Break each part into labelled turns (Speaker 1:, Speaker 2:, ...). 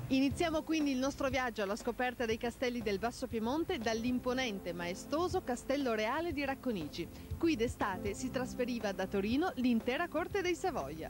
Speaker 1: Iniziamo quindi il nostro viaggio alla scoperta dei castelli del Basso Piemonte dall'imponente maestoso Castello Reale di Racconigi. Qui d'estate si trasferiva da Torino l'intera corte dei Savoia.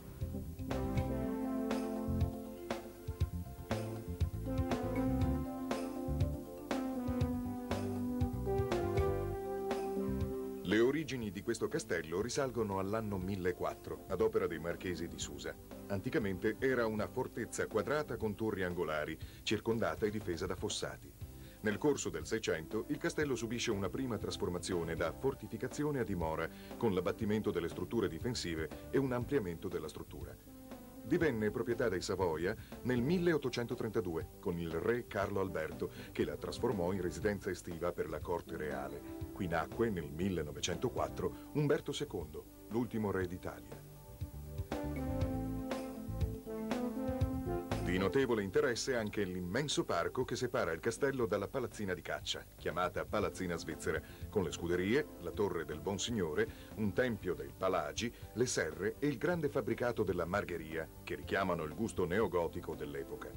Speaker 2: Le origini di questo castello risalgono all'anno 1004, ad opera dei marchesi di Susa. Anticamente era una fortezza quadrata con torri angolari, circondata e difesa da fossati. Nel corso del Seicento il castello subisce una prima trasformazione da fortificazione a dimora, con l'abbattimento delle strutture difensive e un ampliamento della struttura. Divenne proprietà dei Savoia nel 1832 con il re Carlo Alberto, che la trasformò in residenza estiva per la corte reale. Qui nacque nel 1904 Umberto II, l'ultimo re d'Italia. Di notevole interesse anche l'immenso parco che separa il castello dalla palazzina di caccia, chiamata Palazzina Svizzera, con le scuderie, la torre del Bonsignore, un tempio dei Palagi, le serre e il grande fabbricato della Margheria, che richiamano il gusto neogotico dell'epoca.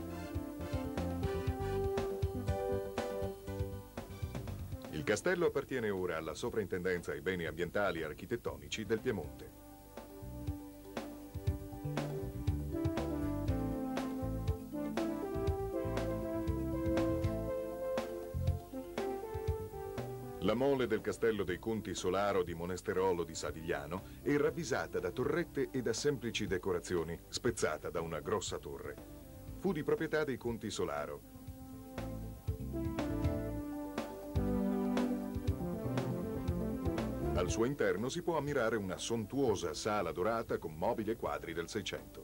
Speaker 2: Il castello appartiene ora alla Soprintendenza ai Beni Ambientali e Architettonici del Piemonte. La mole del castello dei Conti Solaro di Monesterolo di Savigliano è ravvisata da torrette e da semplici decorazioni, spezzata da una grossa torre. Fu di proprietà dei Conti Solaro. Al suo interno si può ammirare una sontuosa sala dorata con mobili e quadri del Seicento.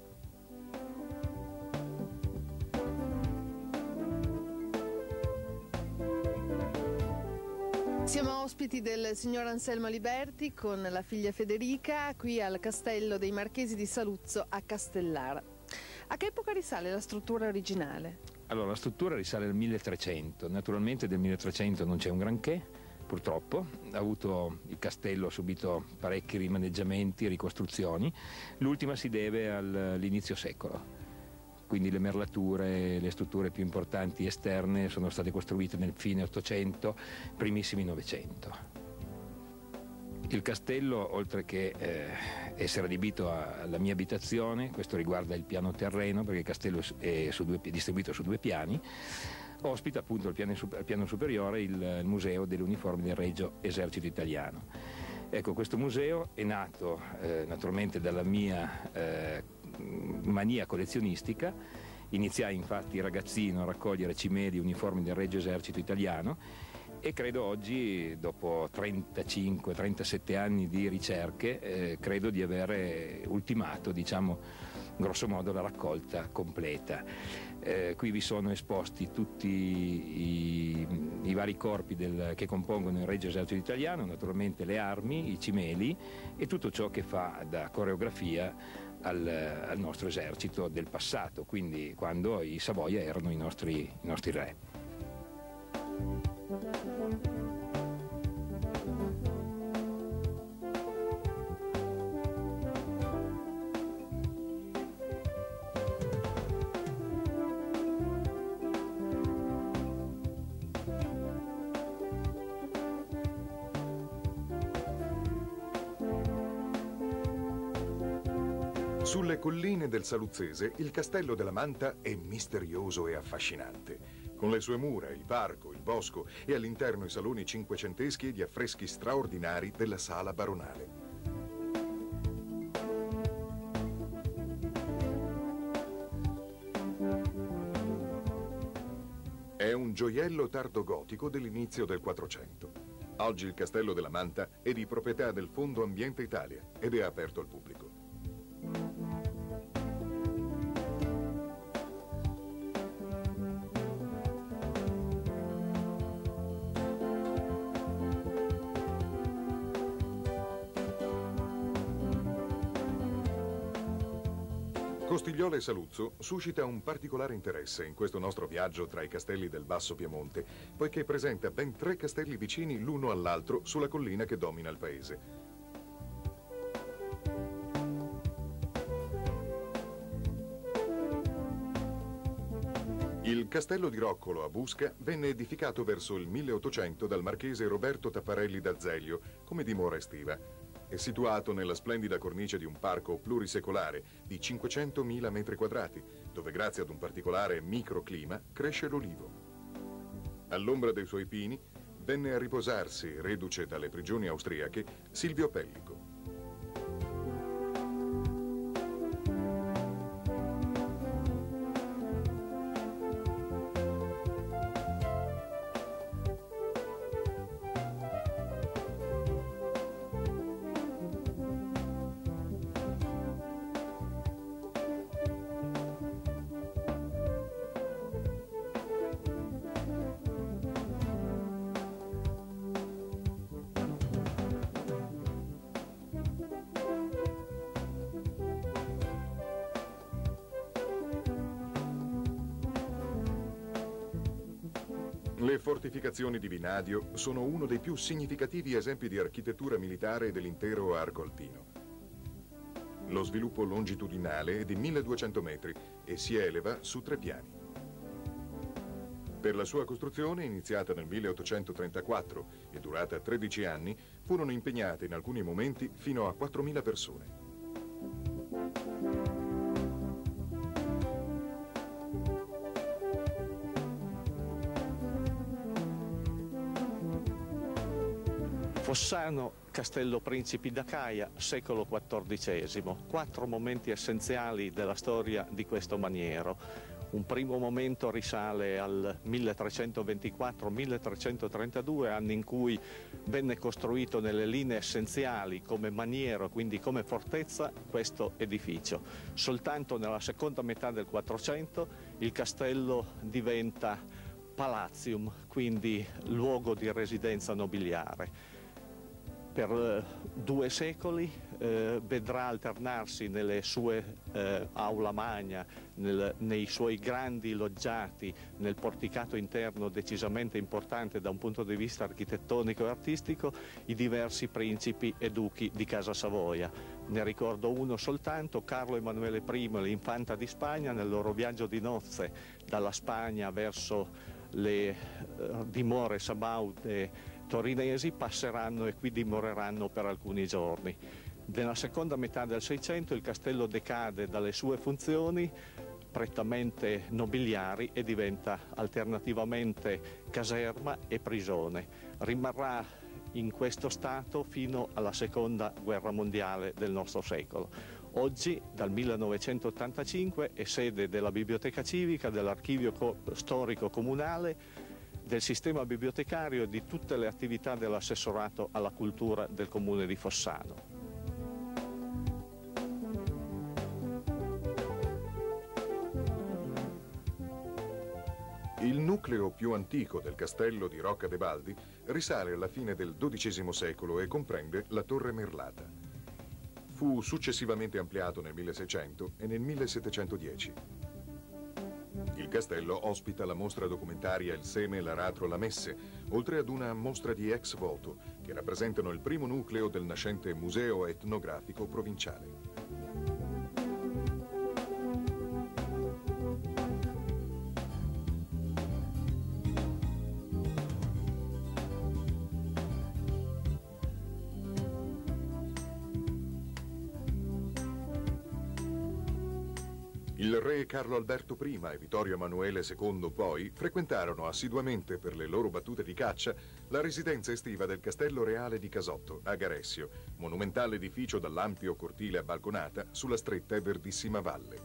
Speaker 1: Siamo ospiti del signor Anselmo Liberti con la figlia Federica qui al castello dei Marchesi di Saluzzo a Castellara. A che epoca risale la struttura originale?
Speaker 3: Allora, la struttura risale al 1300, naturalmente del 1300 non c'è un granché, purtroppo. Il castello ha subito parecchi rimaneggiamenti e ricostruzioni, l'ultima si deve all'inizio secolo. Quindi le merlature, le strutture più importanti esterne sono state costruite nel fine 800, primissimi 900. Il castello, oltre che essere adibito alla mia abitazione, questo riguarda il piano terreno perché il castello è distribuito su 2 piani, ospita appunto al piano superiore il Museo delle Uniformi del Regio Esercito Italiano. Ecco, questo museo è nato naturalmente dalla mia mania collezionistica. Iniziai infatti ragazzino a raccogliere cimeli uniformi del Regio Esercito Italiano e credo oggi, dopo 35-37 anni di ricerche, credo di aver ultimato, diciamo, grosso modo la raccolta completa. Qui vi sono esposti tutti i vari corpi che compongono il Regio Esercito Italiano, naturalmente le armi, i cimeli e tutto ciò che fa da coreografia al nostro esercito del passato, quindi quando i Savoia erano i nostri re.
Speaker 2: Sulle colline del Saluzzese il castello della Manta è misterioso e affascinante. Con le sue mura, il parco, il bosco e all'interno i saloni cinquecenteschi e gli affreschi straordinari della sala baronale. È un gioiello tardogotico dell'inizio del Quattrocento. Oggi il castello della Manta è di proprietà del Fondo Ambiente Italia ed è aperto al pubblico. Costigliole e Saluzzo suscita un particolare interesse in questo nostro viaggio tra i castelli del Basso Piemonte, poiché presenta ben 3 castelli vicini l'uno all'altro sulla collina che domina il paese. Il castello di Roccolo a Busca venne edificato verso il 1800 dal marchese Roberto Tapparelli d'Azeglio come dimora estiva. È situato nella splendida cornice di un parco plurisecolare di 500.000 metri quadrati, dove grazie ad un particolare microclima cresce l'olivo. All'ombra dei suoi pini venne a riposarsi, reduce dalle prigioni austriache, Silvio Pellico. Le fortificazioni di Vinadio sono uno dei più significativi esempi di architettura militare dell'intero arco alpino. Lo sviluppo longitudinale è di 1200 metri e si eleva su 3 piani. Per la sua costruzione, iniziata nel 1834 e durata 13 anni, furono impegnate in alcuni momenti fino a 4.000 persone.
Speaker 4: Fossano, Castello Principi d'Acaia, secolo XIV. 4 momenti essenziali della storia di questo maniero. Un primo momento risale al 1324-1332, anni in cui venne costruito nelle linee essenziali come maniero, quindi come fortezza, questo edificio. Soltanto nella seconda metà del 400 il castello diventa palazium, quindi luogo di residenza nobiliare. Per 2 secoli vedrà alternarsi nelle sue aula magna, nei suoi grandi loggiati, nel porticato interno decisamente importante da un punto di vista architettonico e artistico, i diversi principi e duchi di Casa Savoia. Ne ricordo uno soltanto, Carlo Emanuele I e l'infanta di Spagna, nel loro viaggio di nozze dalla Spagna verso le dimore sabaute torinesi, passeranno e qui dimoreranno per alcuni giorni. Nella seconda metà del 600 il castello decade dalle sue funzioni prettamente nobiliari e diventa alternativamente caserma e prigione. Rimarrà in questo stato fino alla seconda guerra mondiale del nostro secolo. Oggi, dal 1985, è sede della Biblioteca Civica, dell'Archivio Storico Comunale, del sistema bibliotecario e di tutte le attività dell'assessorato alla cultura del comune di Fossano.
Speaker 2: Il nucleo più antico del castello di Rocca de Baldi risale alla fine del XII secolo e comprende la Torre Merlata. Fu successivamente ampliato nel 1600 e nel 1710. Il castello ospita la mostra documentaria Il Seme, l'Aratro, la Messe, oltre ad una mostra di ex voto che rappresentano il primo nucleo del nascente Museo Etnografico Provinciale. Il re Carlo Alberto I e Vittorio Emanuele II poi frequentarono assiduamente per le loro battute di caccia la residenza estiva del Castello Reale di Casotto, a Garessio, monumentale edificio dall'ampio cortile a balconata sulla stretta e verdissima valle.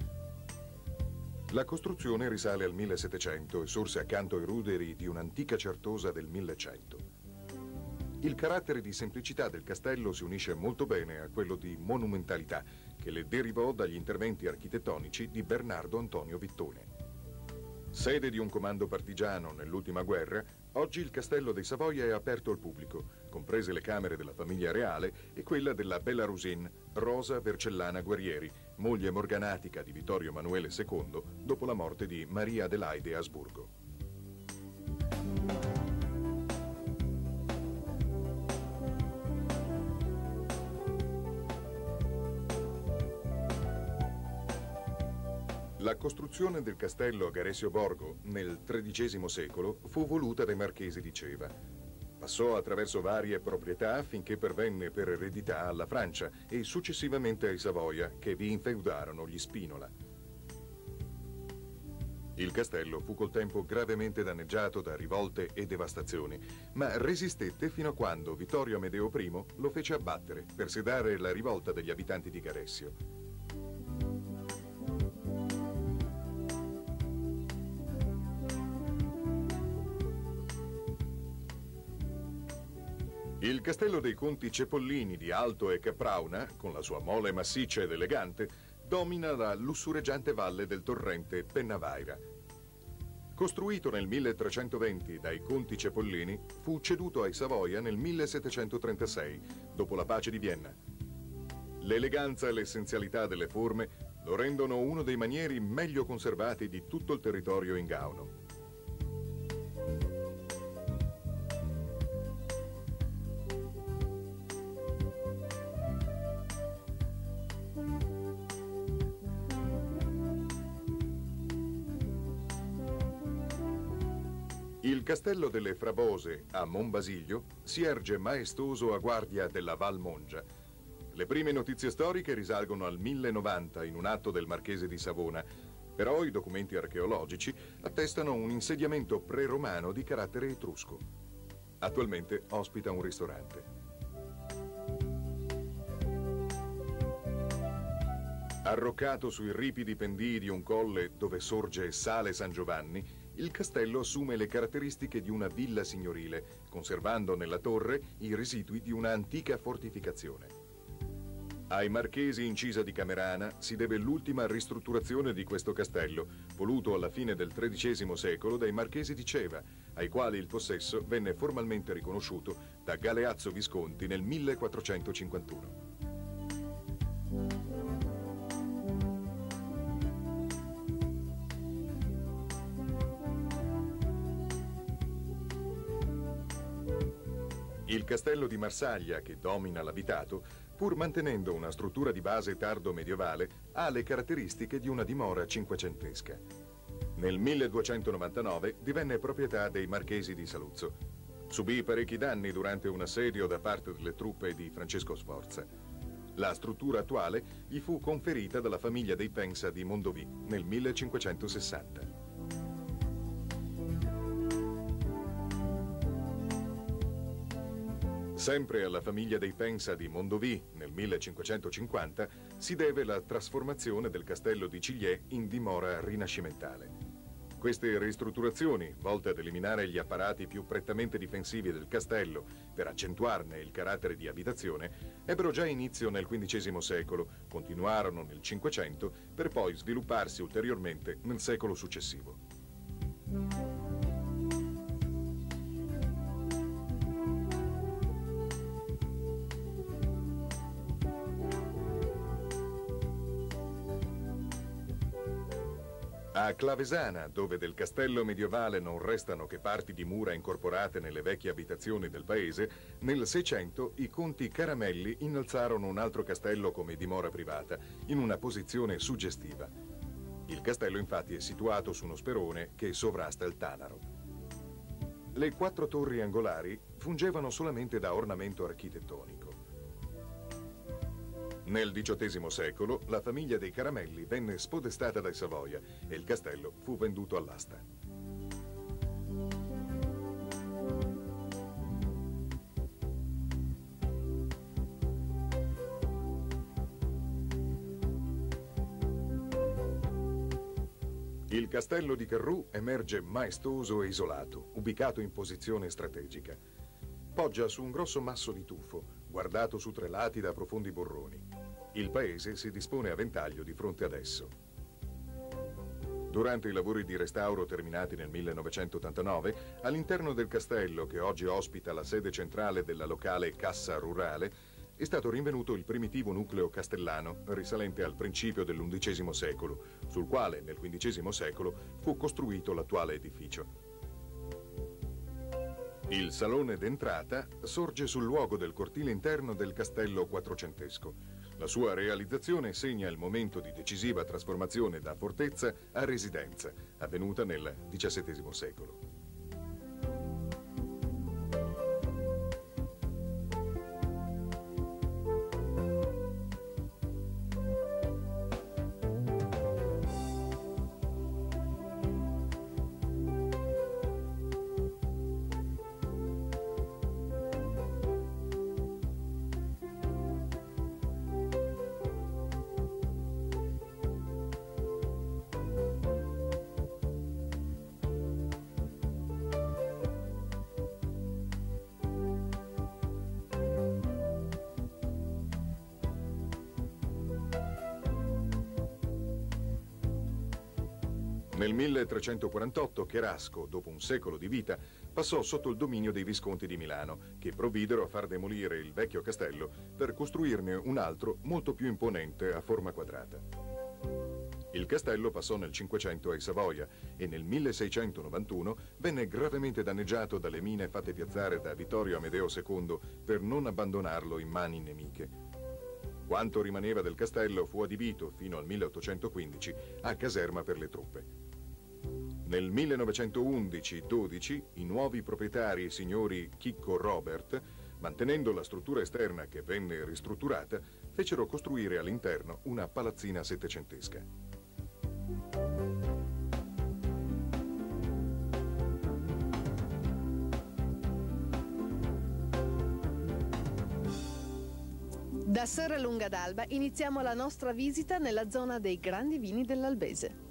Speaker 2: La costruzione risale al 1700 e sorse accanto ai ruderi di un'antica certosa del 1100. Il carattere di semplicità del castello si unisce molto bene a quello di monumentalità che le derivò dagli interventi architettonici di Bernardo Antonio Vittone. Sede di un comando partigiano nell'ultima guerra, oggi il Castello dei Savoia è aperto al pubblico, comprese le camere della famiglia reale e quella della Bella Rusine, Rosa Vercellana Guerrieri, moglie morganatica di Vittorio Emanuele II dopo la morte di Maria Adelaide Asburgo. La costruzione del castello a Garesio Borgo nel XIII secolo fu voluta dai marchesi di Ceva. Passò attraverso varie proprietà finché pervenne per eredità alla Francia e successivamente ai Savoia, che vi infeudarono gli Spinola. Il castello fu col tempo gravemente danneggiato da rivolte e devastazioni, ma resistette fino a quando Vittorio Amedeo I lo fece abbattere per sedare la rivolta degli abitanti di Garesio. Il castello dei conti Cepollini di Alto e Caprauna, con la sua mole massiccia ed elegante, domina la lussureggiante valle del torrente Pennavaira. Costruito nel 1320 dai conti Cepollini, fu ceduto ai Savoia nel 1736, dopo la pace di Vienna. L'eleganza e l'essenzialità delle forme lo rendono uno dei manieri meglio conservati di tutto il territorio ingauno. Il castello delle Frabose a Monbasiglio si erge maestoso a guardia della Val Mongia. Le prime notizie storiche risalgono al 1090 in un atto del marchese di Savona, però i documenti archeologici attestano un insediamento pre-romano di carattere etrusco. Attualmente ospita un ristorante. Arroccato sui ripidi pendii di un colle dove sorge Sale San Giovanni, il castello assume le caratteristiche di una villa signorile, conservando nella torre i residui di una antica fortificazione. Ai marchesi Incisa di Camerana si deve l'ultima ristrutturazione di questo castello, voluto alla fine del XIII secolo dai marchesi di Ceva, ai quali il possesso venne formalmente riconosciuto da Galeazzo Visconti nel 1451. Il castello di Marsaglia, che domina l'abitato, pur mantenendo una struttura di base tardo medievale, ha le caratteristiche di una dimora cinquecentesca. Nel 1299 divenne proprietà dei marchesi di Saluzzo. Subì parecchi danni durante un assedio da parte delle truppe di Francesco Sforza. La struttura attuale gli fu conferita dalla famiglia dei Pensa di Mondovì nel 1560. Sempre alla famiglia dei Pensa di Mondovì, nel 1550, si deve la trasformazione del castello di Cigliè in dimora rinascimentale. Queste ristrutturazioni, volte ad eliminare gli apparati più prettamente difensivi del castello per accentuarne il carattere di abitazione, ebbero già inizio nel XV secolo, continuarono nel Cinquecento per poi svilupparsi ulteriormente nel secolo successivo. A Clavesana, dove del castello medievale non restano che parti di mura incorporate nelle vecchie abitazioni del paese, nel Seicento i conti Caramelli innalzarono un altro castello come dimora privata, in una posizione suggestiva. Il castello infatti è situato su uno sperone che sovrasta il Tanaro. Le 4 torri angolari fungevano solamente da ornamento architettonico. Nel XVIII secolo la famiglia dei Caramelli venne spodestata dai Savoia e il castello fu venduto all'asta. Il castello di Carrù emerge maestoso e isolato, ubicato in posizione strategica. Poggia su un grosso masso di tufo, guardato su 3 lati da profondi borroni. Il paese si dispone a ventaglio di fronte ad esso. Durante i lavori di restauro terminati nel 1989, all'interno del castello, che oggi ospita la sede centrale della locale Cassa Rurale, è stato rinvenuto il primitivo nucleo castellano risalente al principio dell'XI secolo, sul quale nel XV secolo fu costruito l'attuale edificio. Il salone d'entrata sorge sul luogo del cortile interno del castello quattrocentesco. La sua realizzazione segna il momento di decisiva trasformazione da fortezza a residenza, avvenuta nel XVII secolo. Nel 1348 Cherasco, dopo un secolo di vita, passò sotto il dominio dei Visconti di Milano, che provvidero a far demolire il vecchio castello per costruirne un altro molto più imponente a forma quadrata. Il castello passò nel Cinquecento ai Savoia e nel 1691 venne gravemente danneggiato dalle mine fatte piazzare da Vittorio Amedeo II per non abbandonarlo in mani nemiche. Quanto rimaneva del castello fu adibito, fino al 1815, a caserma per le truppe. Nel 1911-12 i nuovi proprietari, signori Chicco Robert, mantenendo la struttura esterna che venne ristrutturata, fecero costruire all'interno una palazzina settecentesca.
Speaker 1: Da Serralunga d'Alba iniziamo la nostra visita nella zona dei grandi vini dell'Albese.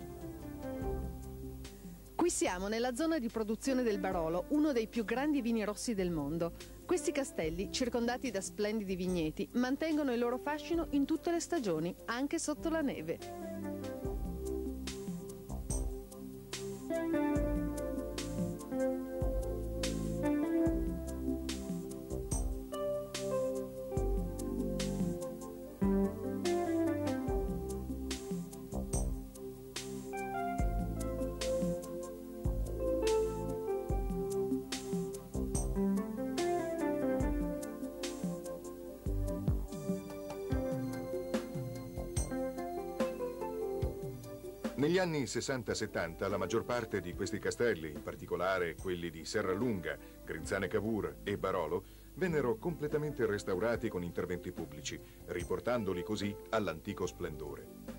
Speaker 1: Qui siamo nella zona di produzione del Barolo, uno dei più grandi vini rossi del mondo. Questi castelli, circondati da splendidi vigneti, mantengono il loro fascino in tutte le stagioni, anche sotto la neve.
Speaker 2: Negli anni 60-70 la maggior parte di questi castelli, in particolare quelli di Serralunga, Grinzane Cavour e Barolo, vennero completamente restaurati con interventi pubblici, riportandoli così all'antico splendore.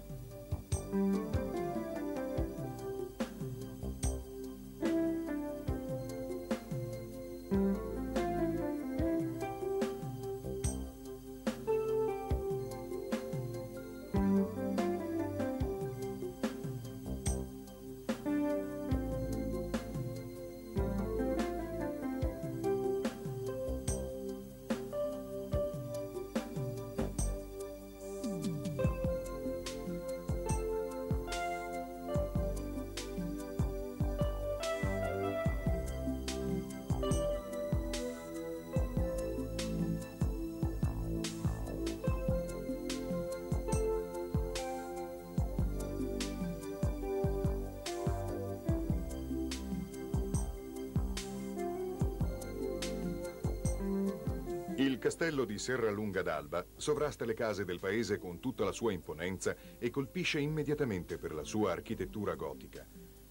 Speaker 2: Il castello di Serralunga d'Alba sovrasta le case del paese con tutta la sua imponenza e colpisce immediatamente per la sua architettura gotica.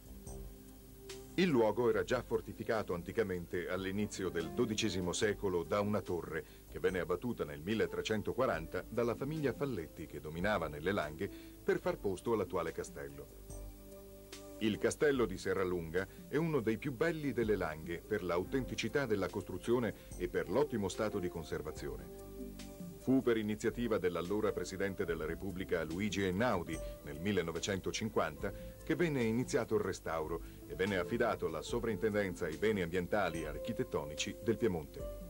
Speaker 2: Il luogo era già fortificato anticamente all'inizio del XII secolo da una torre che venne abbattuta nel 1340 dalla famiglia Falletti che dominava nelle Langhe per far posto all'attuale castello. Il castello di Serralunga è uno dei più belli delle Langhe per l'autenticità della costruzione e per l'ottimo stato di conservazione. Fu per iniziativa dell'allora Presidente della Repubblica Luigi Einaudi nel 1950 che venne iniziato il restauro e venne affidato la sovrintendenza ai beni ambientali e architettonici del Piemonte.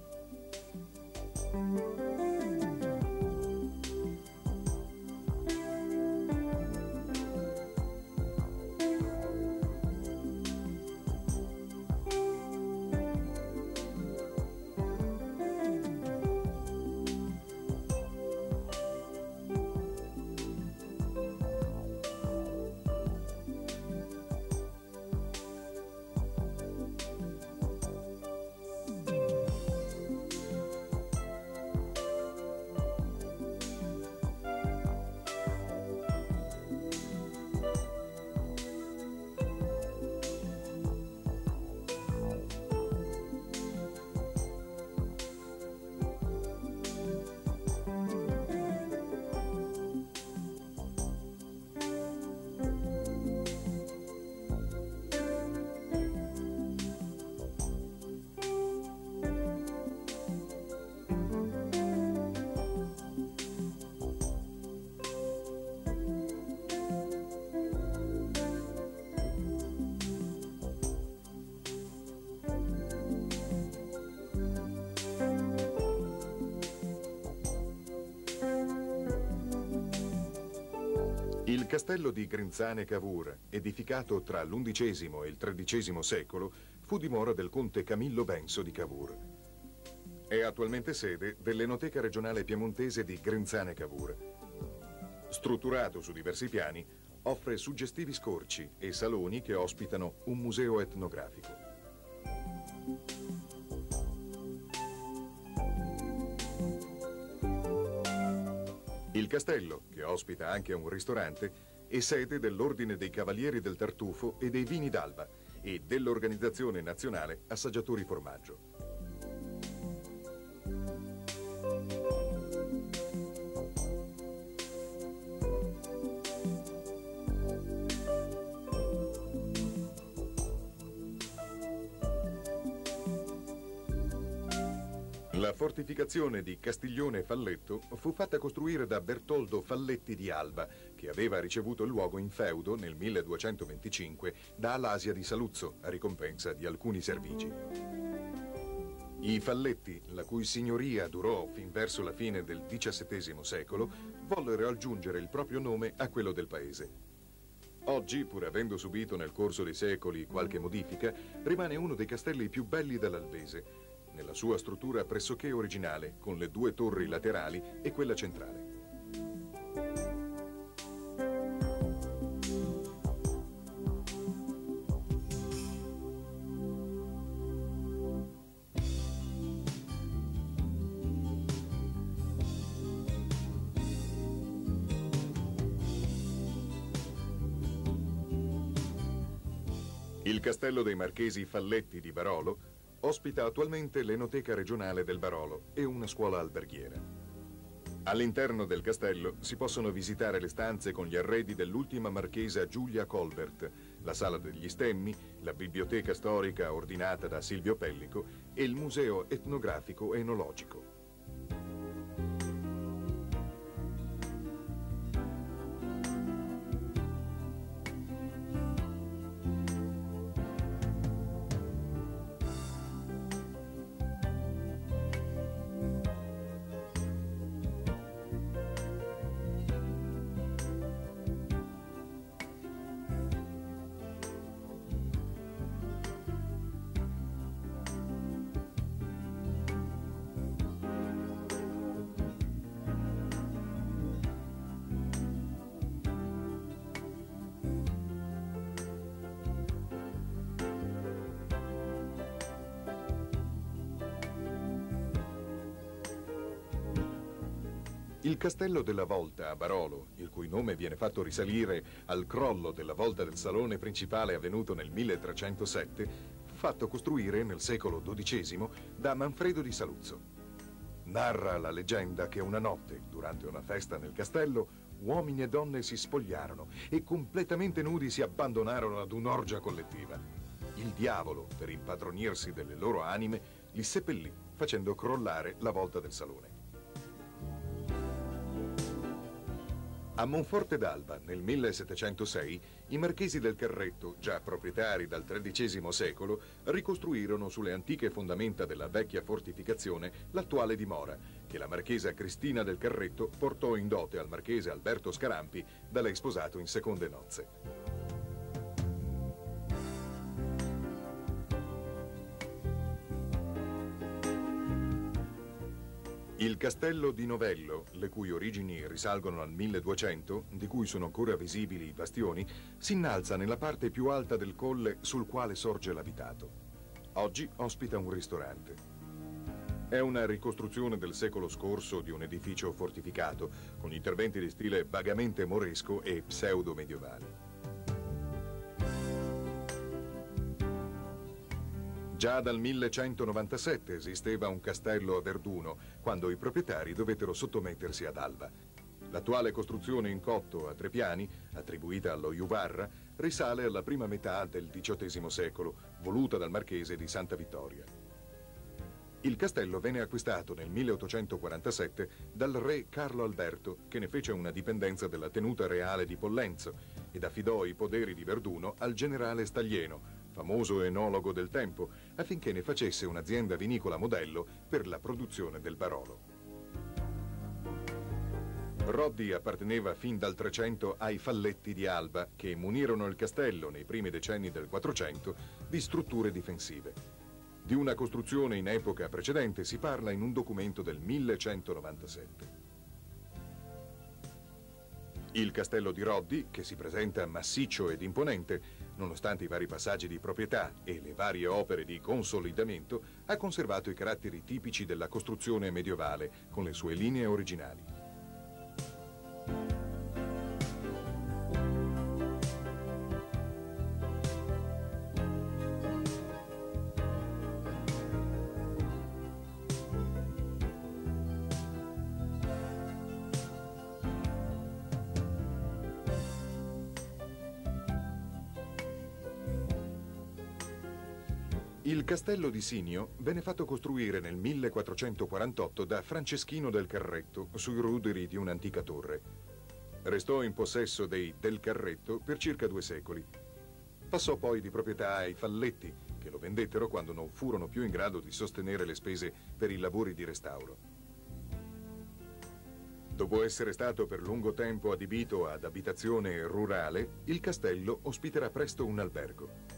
Speaker 2: castello di Grinzane Cavour, edificato tra l'XI e il XIII secolo, fu dimora del conte Camillo Benso di Cavour. È attualmente sede dell'Enoteca regionale piemontese di Grinzane Cavour. Strutturato su diversi piani, offre suggestivi scorci e saloni che ospitano un museo etnografico. Il castello, che ospita anche un ristorante, è sede dell'Ordine dei Cavalieri del Tartufo e dei Vini d'Alba e dell'Organizzazione Nazionale Assaggiatori Formaggio. La fortificazione di Castiglione Falletto fu fatta costruire da Bertoldo Falletti di Alba, che aveva ricevuto il luogo in feudo nel 1225 da Alasia di Saluzzo, a ricompensa di alcuni servigi. I Falletti, la cui signoria durò fin verso la fine del XVII secolo, vollero aggiungere il proprio nome a quello del paese. Oggi, pur avendo subito nel corso dei secoli qualche modifica, rimane uno dei castelli più belli dell'Albese, nella sua struttura pressoché originale, con le due torri laterali e quella centrale. Il castello dei Marchesi Falletti di Barolo ospita attualmente l'Enoteca regionale del Barolo e una scuola alberghiera. All'interno del castello si possono visitare le stanze con gli arredi dell'ultima marchesa Giulia Colbert, la sala degli stemmi, la biblioteca storica ordinata da Silvio Pellico e il museo etnografico enologico. Il castello della Volta a Barolo, il cui nome viene fatto risalire al crollo della volta del salone principale avvenuto nel 1307, fu fatto costruire nel secolo XII da Manfredo di Saluzzo. Narra la leggenda che una notte, durante una festa nel castello, uomini e donne si spogliarono e completamente nudi si abbandonarono ad un'orgia collettiva. Il diavolo, per impadronirsi delle loro anime, li seppellì, facendo crollare la volta del salone. A Monforte d'Alba, nel 1706, i marchesi del Carretto, già proprietari dal XIII secolo, ricostruirono sulle antiche fondamenta della vecchia fortificazione l'attuale dimora, che la marchesa Cristina del Carretto portò in dote al marchese Alberto Scarampi, da lei sposato in seconde nozze. Il castello di Novello, le cui origini risalgono al 1200, di cui sono ancora visibili i bastioni, si innalza nella parte più alta del colle sul quale sorge l'abitato. Oggi ospita un ristorante. È una ricostruzione del secolo scorso di un edificio fortificato, con interventi di stile vagamente moresco e pseudo-medievali. Già dal 1197 esisteva un castello a Verduno, quando i proprietari dovettero sottomettersi ad Alba. L'attuale costruzione in cotto a 3 piani, attribuita allo Juvarra, risale alla prima metà del XVIII secolo, voluta dal marchese di Santa Vittoria. Il castello venne acquistato nel 1847 dal re Carlo Alberto, che ne fece una dipendenza della tenuta reale di Pollenzo, ed affidò i poderi di Verduno al generale Staglieno, famoso enologo del tempo, affinché ne facesse un'azienda vinicola modello per la produzione del Barolo. Roddi apparteneva fin dal 300 ai Falletti di Alba, che munirono il castello nei primi decenni del 400 di strutture difensive. Di una costruzione in epoca precedente si parla in un documento del 1197. Il castello di Roddi, che si presenta massiccio ed imponente, nonostante i vari passaggi di proprietà e le varie opere di consolidamento, ha conservato i caratteri tipici della costruzione medievale, con le sue linee originali. Il castello di Sinio venne fatto costruire nel 1448 da Franceschino del Carretto sui ruderi di un'antica torre. Restò in possesso dei del Carretto per circa 2 secoli. Passò poi di proprietà ai Falletti, che lo vendettero quando non furono più in grado di sostenere le spese per i lavori di restauro. Dopo essere stato per lungo tempo adibito ad abitazione rurale, il castello ospiterà presto un albergo.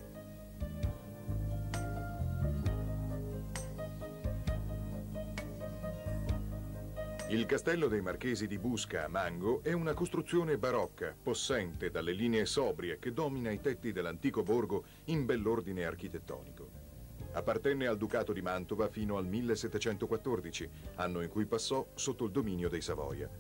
Speaker 2: Il castello dei Marchesi di Busca a Mango è una costruzione barocca, possente dalle linee sobrie che domina i tetti dell'antico borgo in bell'ordine architettonico. Appartenne al Ducato di Mantova fino al 1714, anno in cui passò sotto il dominio dei Savoia.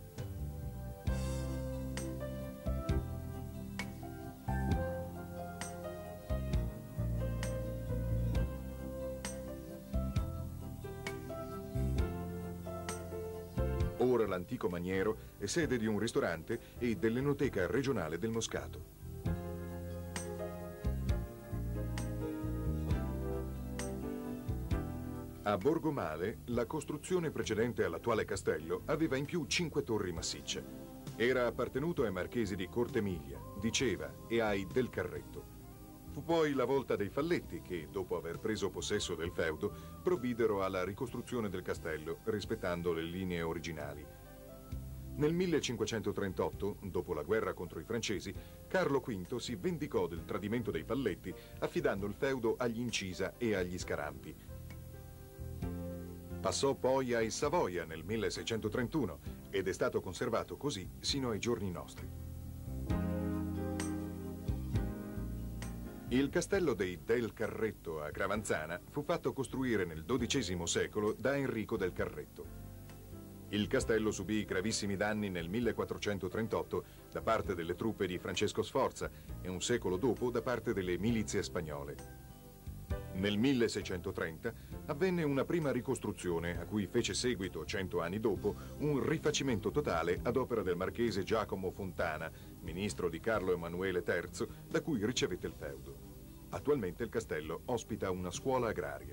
Speaker 2: Ora l'antico maniero è sede di un ristorante e dell'Enoteca regionale del Moscato. A Borgomale, la costruzione precedente all'attuale castello aveva in più 5 torri massicce. Era appartenuto ai Marchesi di Cortemiglia, di Ceva e ai del Carretto. Fu poi la volta dei Falletti che, dopo aver preso possesso del feudo, provvidero alla ricostruzione del castello, rispettando le linee originali. Nel 1538, dopo la guerra contro i francesi, Carlo V si vendicò del tradimento dei Falletti, affidando il feudo agli Incisa e agli Scarampi. Passò poi ai Savoia nel 1631 ed è stato conservato così sino ai giorni nostri. Il castello dei del Carretto a Gravanzana fu fatto costruire nel XII secolo da Enrico del Carretto. Il castello subì gravissimi danni nel 1438 da parte delle truppe di Francesco Sforza e un secolo dopo da parte delle milizie spagnole. Nel 1630 avvenne una prima ricostruzione a cui fece seguito, 100 anni dopo, un rifacimento totale ad opera del marchese Giacomo Fontana, ministro di Carlo Emanuele III, da cui ricevette il feudo. Attualmente il castello ospita una scuola agraria.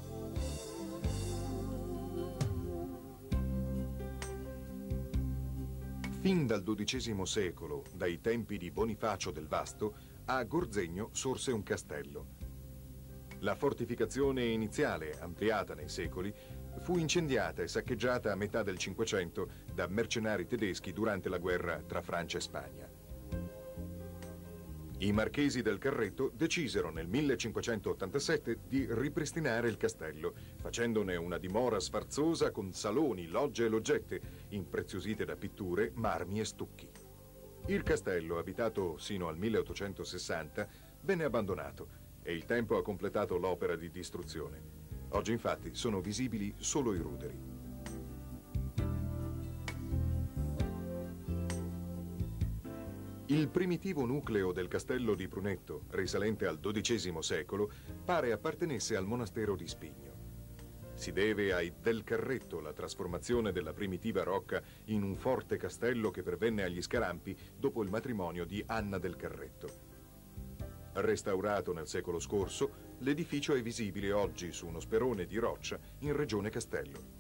Speaker 2: Fin dal XII secolo, dai tempi di Bonifacio del Vasto, a Gorzegno sorse un castello. La fortificazione iniziale, ampliata nei secoli, fu incendiata e saccheggiata a metà del Cinquecento da mercenari tedeschi durante la guerra tra Francia e Spagna. I Marchesi del Carretto decisero nel 1587 di ripristinare il castello, facendone una dimora sfarzosa con saloni, logge e loggette, impreziosite da pitture, marmi e stucchi. Il castello, abitato sino al 1860, venne abbandonato e il tempo ha completato l'opera di distruzione. Oggi infatti sono visibili solo i ruderi. Il primitivo nucleo del castello di Prunetto, risalente al XII secolo, pare appartenesse al monastero di Spigno. Si deve ai del Carretto la trasformazione della primitiva rocca in un forte castello che pervenne agli Scarampi dopo il matrimonio di Anna del Carretto. Restaurato nel secolo scorso, l'edificio è visibile oggi su uno sperone di roccia in regione Castello.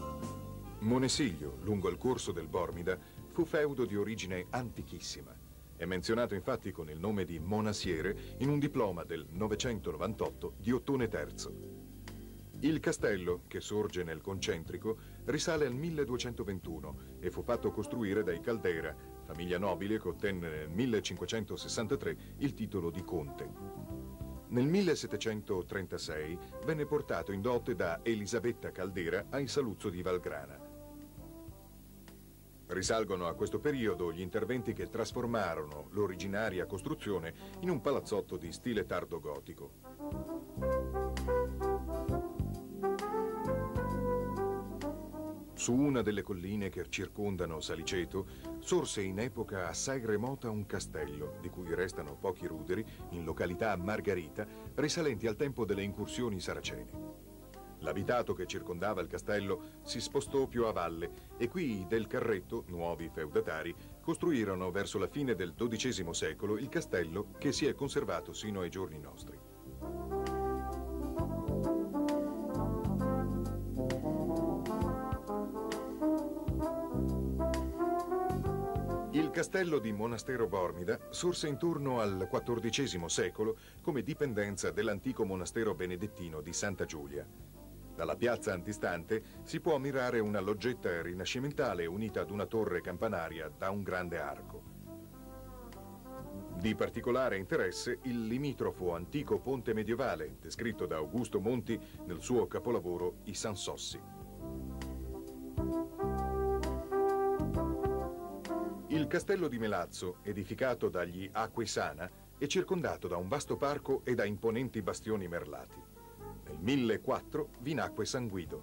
Speaker 2: Monesiglio, lungo il corso del Bormida, fu feudo di origine antichissima. È menzionato infatti con il nome di Monasiere in un diploma del 998 di Ottone III. Il castello, che sorge nel concentrico, risale al 1221 e fu fatto costruire dai Caldera, famiglia nobile che ottenne nel 1563 il titolo di conte. Nel 1736 venne portato in dote da Elisabetta Caldera ai Saluzzo di Valgrana. Risalgono a questo periodo gli interventi che trasformarono l'originaria costruzione in un palazzotto di stile tardo-gotico. Su una delle colline che circondano Saliceto sorse in epoca assai remota un castello, di cui restano pochi ruderi, in località Margarita, risalenti al tempo delle incursioni saracene. L'abitato che circondava il castello si spostò più a valle e qui del Carretto, nuovi feudatari, costruirono verso la fine del XII secolo il castello che si è conservato sino ai giorni nostri. Il castello di Monastero Bormida sorse intorno al XIV secolo come dipendenza dell'antico monastero benedettino di Santa Giulia. Dalla piazza antistante si può ammirare una loggetta rinascimentale unita ad una torre campanaria da un grande arco. Di particolare interesse il limitrofo antico ponte medievale, descritto da Augusto Monti nel suo capolavoro I Sansossi. Il castello di Melazzo, edificato dagli Acquesana, è circondato da un vasto parco e da imponenti bastioni merlati. Nel 1004 vi nacque San Guido.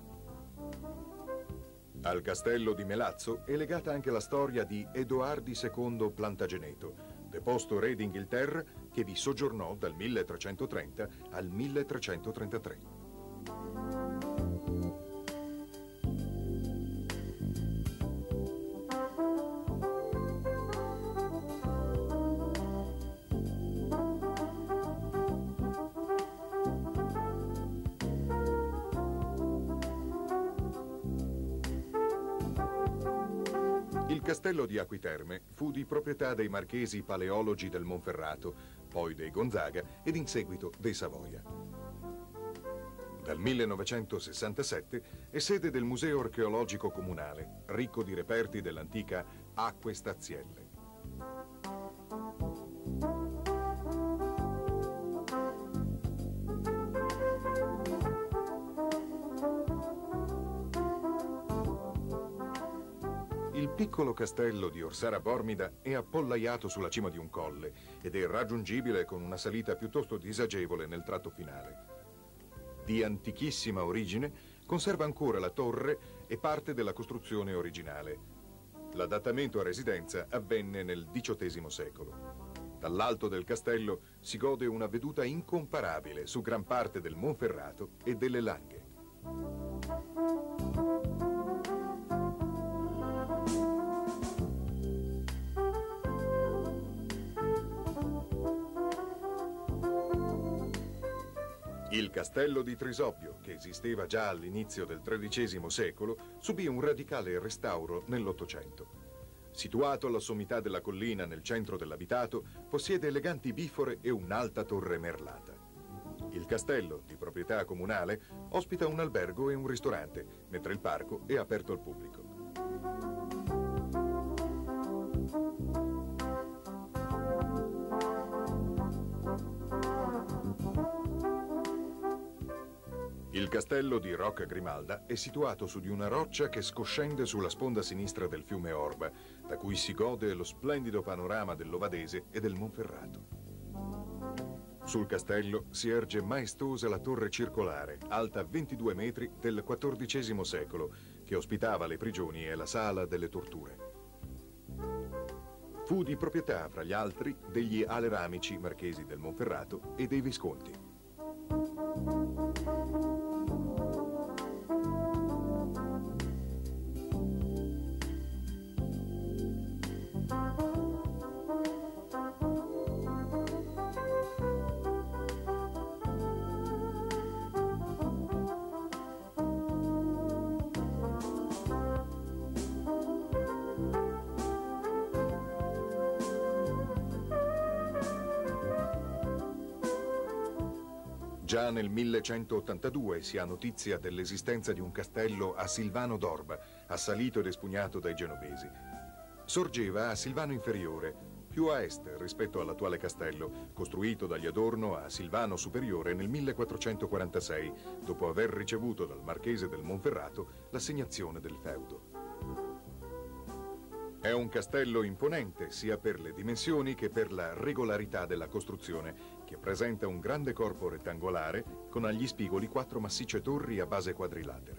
Speaker 2: Al castello di Melazzo è legata anche la storia di Edoardi II Plantageneto, deposto re d'Inghilterra che vi soggiornò dal 1330 al 1333. Il castello di Acquiterme fu di proprietà dei marchesi paleologi del Monferrato, poi dei Gonzaga ed in seguito dei Savoia. Dal 1967 è sede del Museo Archeologico Comunale, ricco di reperti dell'antica Acque Stazielle. Il piccolo castello di Orsara Bormida è appollaiato sulla cima di un colle ed è raggiungibile con una salita piuttosto disagevole nel tratto finale. Di antichissima origine, conserva ancora la torre e parte della costruzione originale. L'adattamento a residenza avvenne nel XVIII secolo. Dall'alto del castello si gode una veduta incomparabile su gran parte del Monferrato e delle Langhe. Il castello di Trisobbio, che esisteva già all'inizio del XIII secolo, subì un radicale restauro nell'Ottocento. Situato alla sommità della collina nel centro dell'abitato, possiede eleganti bifore e un'alta torre merlata. Il castello, di proprietà comunale, ospita un albergo e un ristorante, mentre il parco è aperto al pubblico. Il castello di Rocca Grimalda è situato su di una roccia che scoscende sulla sponda sinistra del fiume Orba, da cui si gode lo splendido panorama dell'Ovadese e del Monferrato. Sul castello si erge maestosa la torre circolare, alta 22 metri, del XIV secolo, che ospitava le prigioni e la sala delle torture. Fu di proprietà, fra gli altri, degli Aleramici, marchesi del Monferrato, e dei Visconti. Già nel 1182 si ha notizia dell'esistenza di un castello a Silvano d'Orba, assalito ed espugnato dai genovesi. Sorgeva a Silvano Inferiore, più a est rispetto all'attuale castello, costruito dagli Adorno a Silvano Superiore nel 1446, dopo aver ricevuto dal marchese del Monferrato l'assegnazione del feudo. È un castello imponente sia per le dimensioni che per la regolarità della costruzione, che presenta un grande corpo rettangolare con agli spigoli 4 massicce torri a base quadrilatera.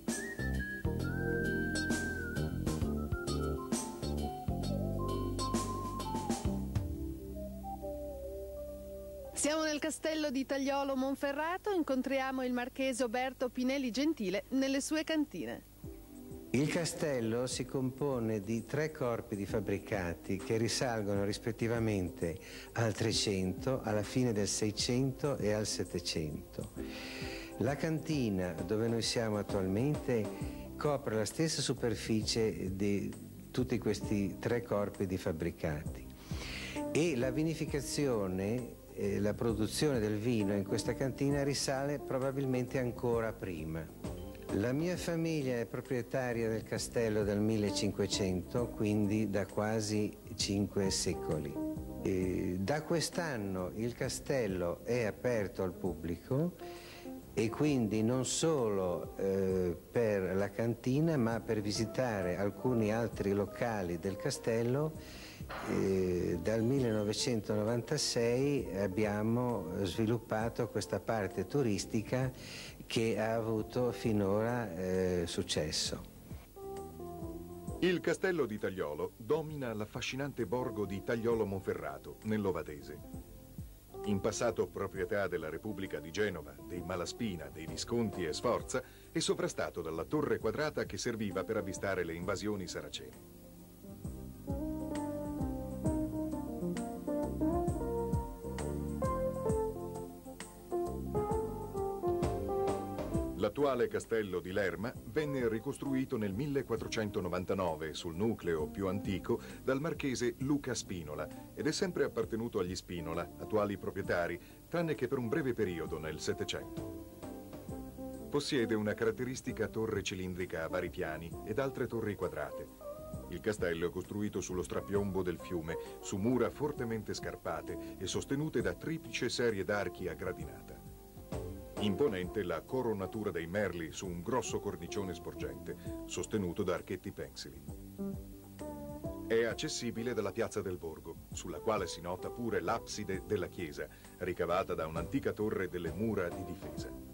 Speaker 1: Siamo nel castello di Tagliolo Monferrato, incontriamo il marchese Oberto Pinelli Gentile nelle sue cantine.
Speaker 5: Il castello si compone di 3 corpi di fabbricati che risalgono rispettivamente al 300, alla fine del 600 e al 700. La cantina, dove noi siamo attualmente, copre la stessa superficie di tutti questi 3 corpi di fabbricati. E la vinificazione, la produzione del vino in questa cantina risale probabilmente ancora prima. La mia famiglia è proprietaria del castello dal 1500, quindi da quasi 5 secoli. Da quest'anno il castello è aperto al pubblico e quindi non solo per la cantina, ma per visitare alcuni altri locali del castello. Dal 1996 abbiamo sviluppato questa parte turistica che ha avuto finora successo.
Speaker 2: Il castello di Tagliolo domina l'affascinante borgo di Tagliolo Monferrato, nell'Ovadese. In passato proprietà della Repubblica di Genova, dei Malaspina, dei Visconti e Sforza, è sovrastato dalla torre quadrata che serviva per avvistare le invasioni saracene. L'attuale castello di Lerma venne ricostruito nel 1499 sul nucleo più antico dal marchese Luca Spinola ed è sempre appartenuto agli Spinola, attuali proprietari, tranne che per un breve periodo nel Settecento. Possiede una caratteristica torre cilindrica a vari piani ed altre torri quadrate. Il castello è costruito sullo strapiombo del fiume, su mura fortemente scarpate e sostenute da triplice serie d'archi a gradinata. Imponente la coronatura dei merli su un grosso cornicione sporgente, sostenuto da archetti pensili. È accessibile dalla piazza del borgo, sulla quale si nota pure l'abside della chiesa, ricavata da un'antica torre delle mura di difesa.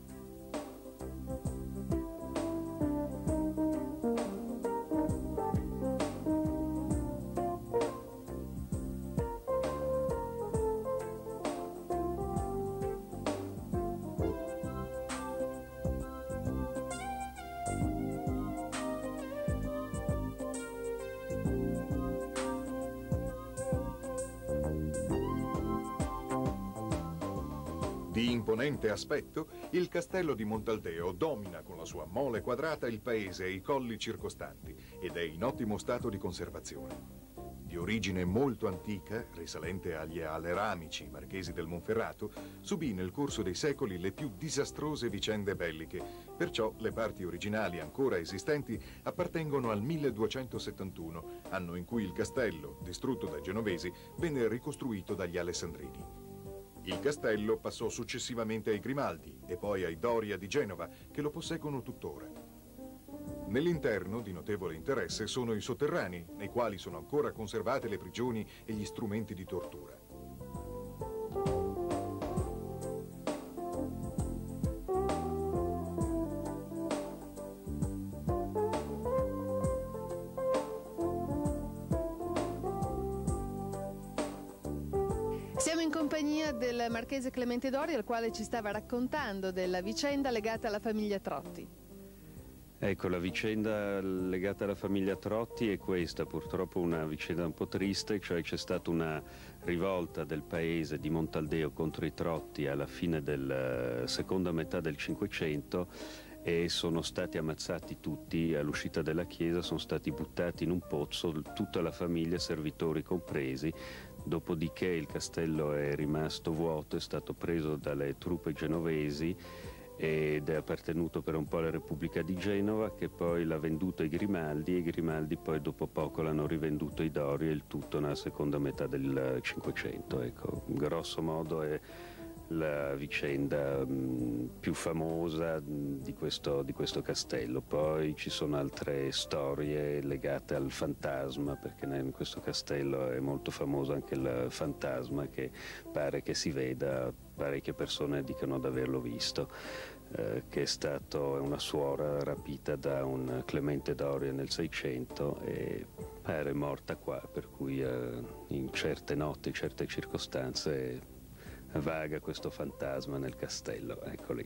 Speaker 2: Di imponente aspetto, il castello di Montaldeo domina con la sua mole quadrata il paese e i colli circostanti ed è in ottimo stato di conservazione. Di origine molto antica, risalente agli Aleramici, marchesi del Monferrato, subì nel corso dei secoli le più disastrose vicende belliche, perciò le parti originali ancora esistenti appartengono al 1271, anno in cui il castello, distrutto dai genovesi, venne ricostruito dagli Alessandrini. Il castello passò successivamente ai Grimaldi e poi ai Doria di Genova, che lo posseggono tuttora. Nell'interno, di notevole interesse, sono i sotterranei, nei quali sono ancora conservate le prigioni e gli strumenti di tortura.
Speaker 1: Siamo in compagnia del marchese Clemente Doria, al quale ci stava raccontando della vicenda legata alla famiglia Trotti.
Speaker 6: Ecco, la vicenda legata alla famiglia Trotti è questa, purtroppo una vicenda un po' triste, cioè c'è stata una rivolta del paese di Montaldeo contro i Trotti alla fine della seconda metà del Cinquecento e sono stati ammazzati tutti all'uscita della chiesa, sono stati buttati in un pozzo, tutta la famiglia, servitori compresi, Dopodiché il castello è rimasto vuoto, è stato preso dalle truppe genovesi ed è appartenuto per un po' alla Repubblica di Genova, che poi l'ha venduto ai Grimaldi, e i Grimaldi poi dopo poco l'hanno rivenduto ai Doria, il tutto nella seconda metà del Cinquecento. Ecco, grosso modo è la vicenda più famosa di questo castello. Poi ci sono altre storie legate al fantasma, perché in questo castello è molto famoso anche il fantasma, che pare che si veda, parecchie persone dicono di averlo visto, che è una suora rapita da un Clemente Doria nel 600 e era morta qua, per cui in certe notti, in certe circostanze vaga questo fantasma nel castello. Eccoli.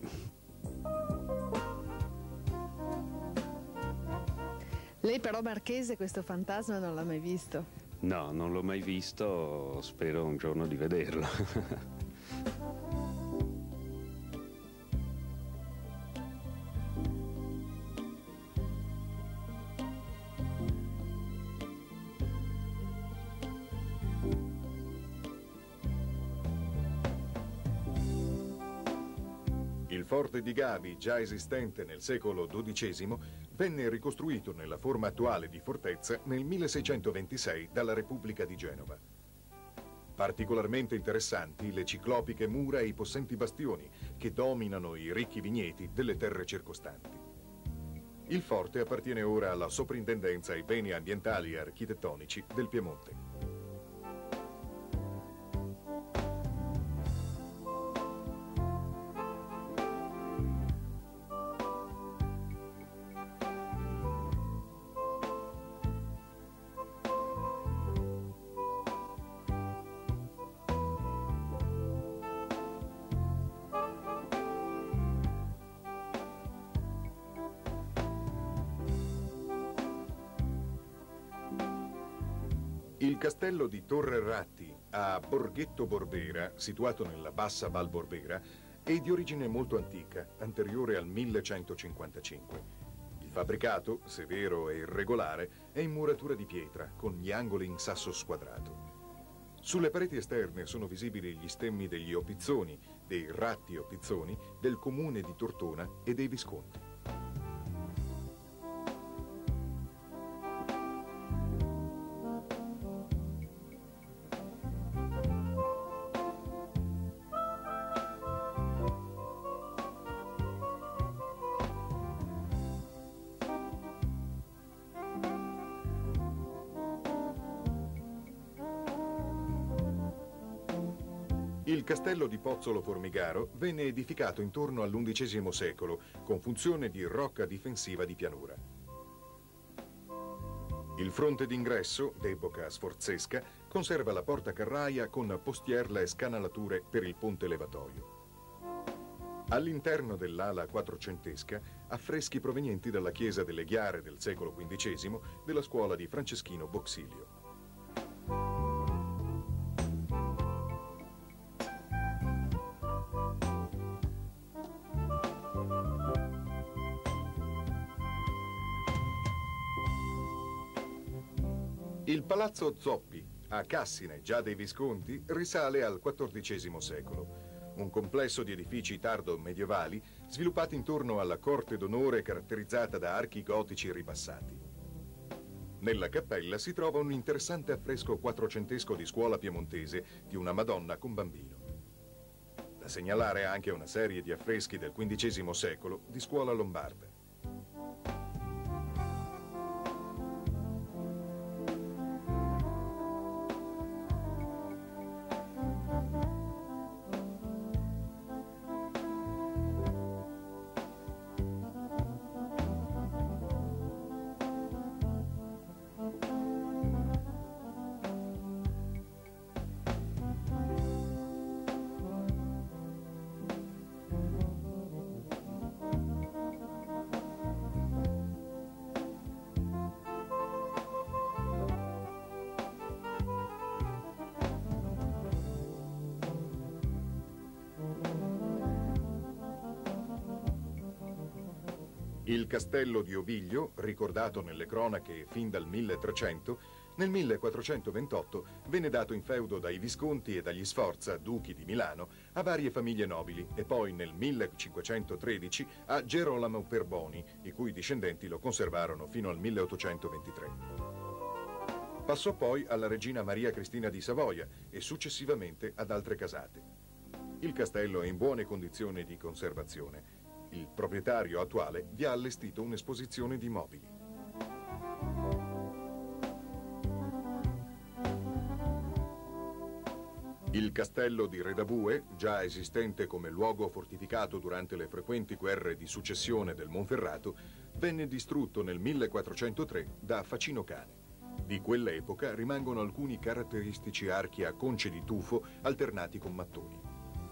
Speaker 1: Lei però, Marchese, questo fantasma non l'ha mai visto?
Speaker 6: No, non l'ho mai visto, spero un giorno di vederlo.
Speaker 2: Il forte di Gavi, già esistente nel secolo XII, venne ricostruito nella forma attuale di fortezza nel 1626 dalla Repubblica di Genova. Particolarmente interessanti le ciclopiche mura e i possenti bastioni che dominano i ricchi vigneti delle terre circostanti. Il forte appartiene ora alla Soprintendenza ai beni ambientali e architettonici del Piemonte. Il castello di Torre Ratti a Borghetto Borbera, situato nella bassa Val Borbera, è di origine molto antica, anteriore al 1155. Il fabbricato, severo e irregolare, è in muratura di pietra, con gli angoli in sasso squadrato. Sulle pareti esterne sono visibili gli stemmi degli Opizzoni, dei Ratti Opizzoni, del comune di Tortona e dei Visconti. Il castello di Pozzolo Formigaro venne edificato intorno all'XI secolo con funzione di rocca difensiva di pianura. Il fronte d'ingresso, d'epoca sforzesca, conserva la porta carraia con postierla e scanalature per il ponte levatoio. All'interno dell'ala quattrocentesca, affreschi provenienti dalla chiesa delle Ghiare del secolo XV della scuola di Franceschino Boxilio. Il Palazzo Zoppi, a Cassine, già dei Visconti, risale al XIV secolo. Un complesso di edifici tardo-medievali sviluppati intorno alla corte d'onore caratterizzata da archi gotici ribassati. Nella cappella si trova un interessante affresco quattrocentesco di scuola piemontese di una Madonna con bambino. Da segnalare anche una serie di affreschi del XV secolo di scuola lombarda. Il castello di Oviglio, ricordato nelle cronache fin dal 1300, nel 1428 venne dato in feudo dai Visconti e dagli Sforza, duchi di Milano, a varie famiglie nobili e poi nel 1513 a Gerolamo Perboni, i cui discendenti lo conservarono fino al 1823. Passò poi alla regina Maria Cristina di Savoia e successivamente ad altre casate. Il castello è in buone condizioni di conservazione. Il proprietario attuale vi ha allestito un'esposizione di mobili. Il castello di Redabue, già esistente come luogo fortificato durante le frequenti guerre di successione del Monferrato, venne distrutto nel 1403 da Facino Cane. Di quell'epoca rimangono alcuni caratteristici archi a conce di tufo alternati con mattoni.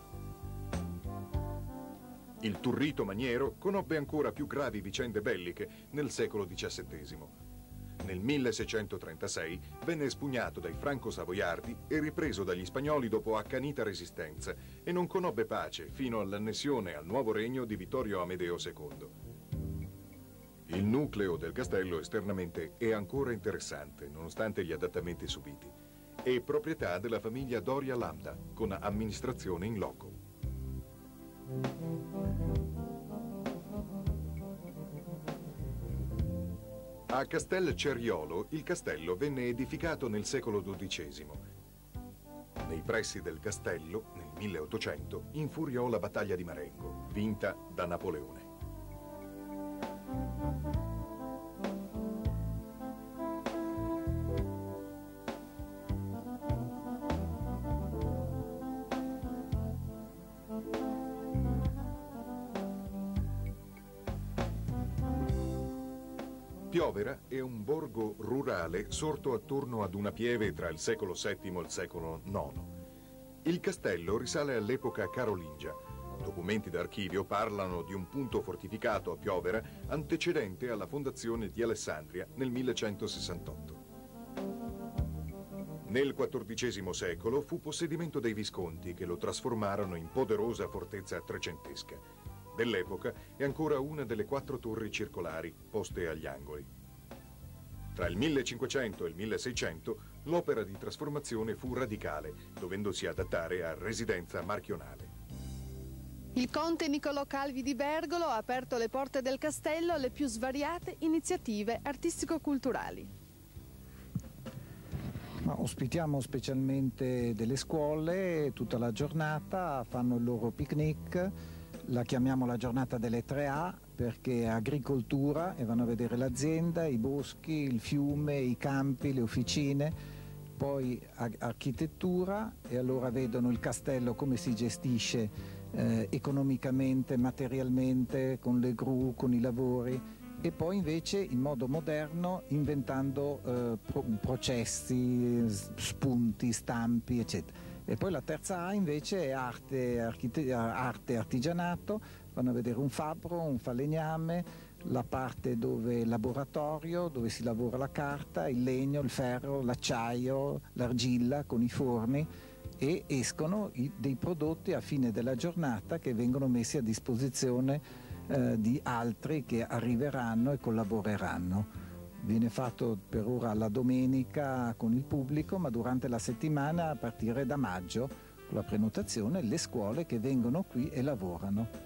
Speaker 2: Il Turrito Maniero conobbe ancora più gravi vicende belliche nel secolo XVII. Nel 1636 venne espugnato dai franco-savoiardi e ripreso dagli spagnoli dopo accanita resistenza e non conobbe pace fino all'annessione al nuovo regno di Vittorio Amedeo II. Il nucleo del castello esternamente è ancora interessante, nonostante gli adattamenti subiti. È proprietà della famiglia Doria Lambda, con amministrazione in loco. A Castel Ceriolo il castello venne edificato nel secolo XII. Nei pressi del castello, nel 1800, infuriò la battaglia di Marengo, vinta da Napoleone. Piovera è un borgo rurale sorto attorno ad una pieve tra il secolo VII e il secolo IX. Il castello risale all'epoca carolingia. Documenti d'archivio parlano di un punto fortificato a Piovera antecedente alla fondazione di Alessandria nel 1168. Nel XIV secolo fu possedimento dei Visconti che lo trasformarono in poderosa fortezza trecentesca. Dell'epoca è ancora una delle 4 torri circolari poste agli angoli. Tra il 1500 e il 1600 l'opera di trasformazione fu radicale, dovendosi adattare a residenza marchionale.
Speaker 1: Il conte Niccolò Calvi di Bergolo ha aperto le porte del castello alle più svariate iniziative artistico-culturali.
Speaker 7: Ospitiamo specialmente delle scuole tutta la giornata, fanno il loro picnic. La chiamiamo la giornata delle 3A perché è agricoltura e vanno a vedere l'azienda, i boschi, il fiume, i campi, le officine, poi architettura e allora vedono il castello come si gestisce economicamente, materialmente, con le gru, con i lavori e poi invece in modo moderno inventando processi, spunti, stampi, eccetera. E poi la terza A invece è arte artigianato, vanno a vedere un fabbro, un falegname, la parte dove laboratorio, dove si lavora la carta, il legno, il ferro, l'acciaio, l'argilla con i forni e escono dei prodotti a fine della giornata che vengono messi a disposizione di altri che arriveranno e collaboreranno. Viene fatto per ora la domenica con il pubblico, ma durante la settimana a partire da maggio, con la prenotazione, le scuole che vengono qui e lavorano.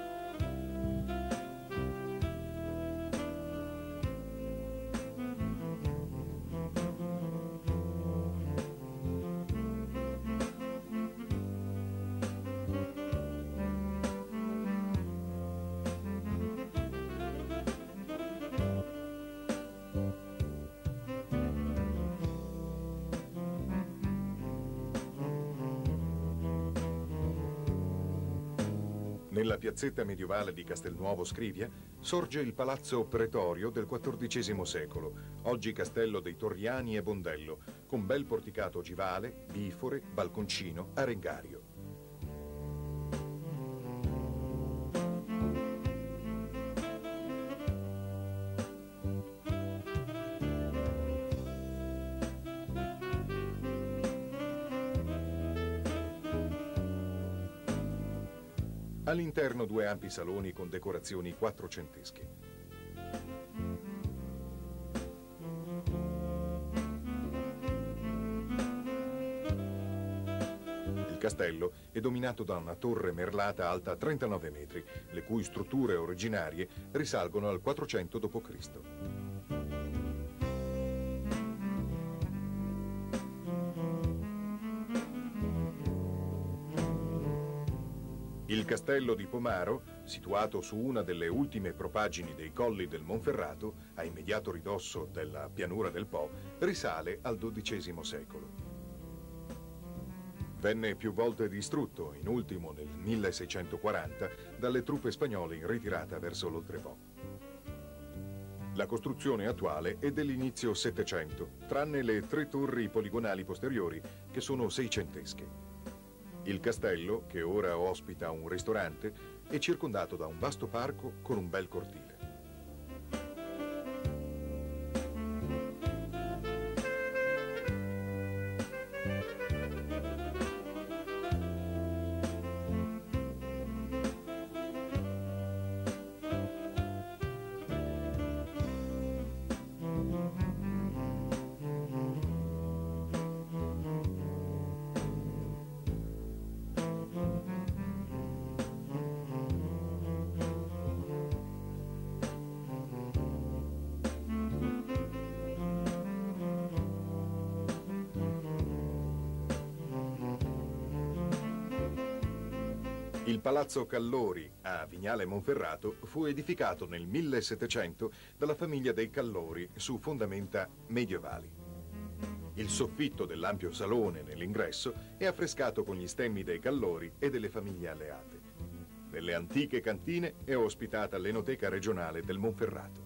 Speaker 2: Nella piazzetta medievale di Castelnuovo Scrivia sorge il palazzo pretorio del XIV secolo, oggi castello dei Torriani e Bondello, con bel porticato ogivale, bifore, balconcino, arengario. All'interno 2 ampi saloni con decorazioni quattrocentesche. castello è dominato da una torre merlata alta 39 metri, le cui strutture originarie risalgono al 400 d.C. Il castello di Pomaro, situato su una delle ultime propaggini dei colli del Monferrato, a immediato ridosso della pianura del Po, risale al XII secolo. Venne più volte distrutto, in ultimo nel 1640, dalle truppe spagnole in ritirata verso l'Oltrepo. La costruzione attuale è dell'inizio Settecento, tranne le 3 torri poligonali posteriori, che sono seicentesche. Il castello, che ora ospita un ristorante, è circondato da un vasto parco con un bel cortile. Il Palazzo Callori, a Vignale Monferrato, fu edificato nel 1700 dalla famiglia dei Callori su fondamenta medievali. Il soffitto dell'ampio salone nell'ingresso è affrescato con gli stemmi dei Callori e delle famiglie alleate. Nelle antiche cantine è ospitata l'Enoteca regionale del Monferrato.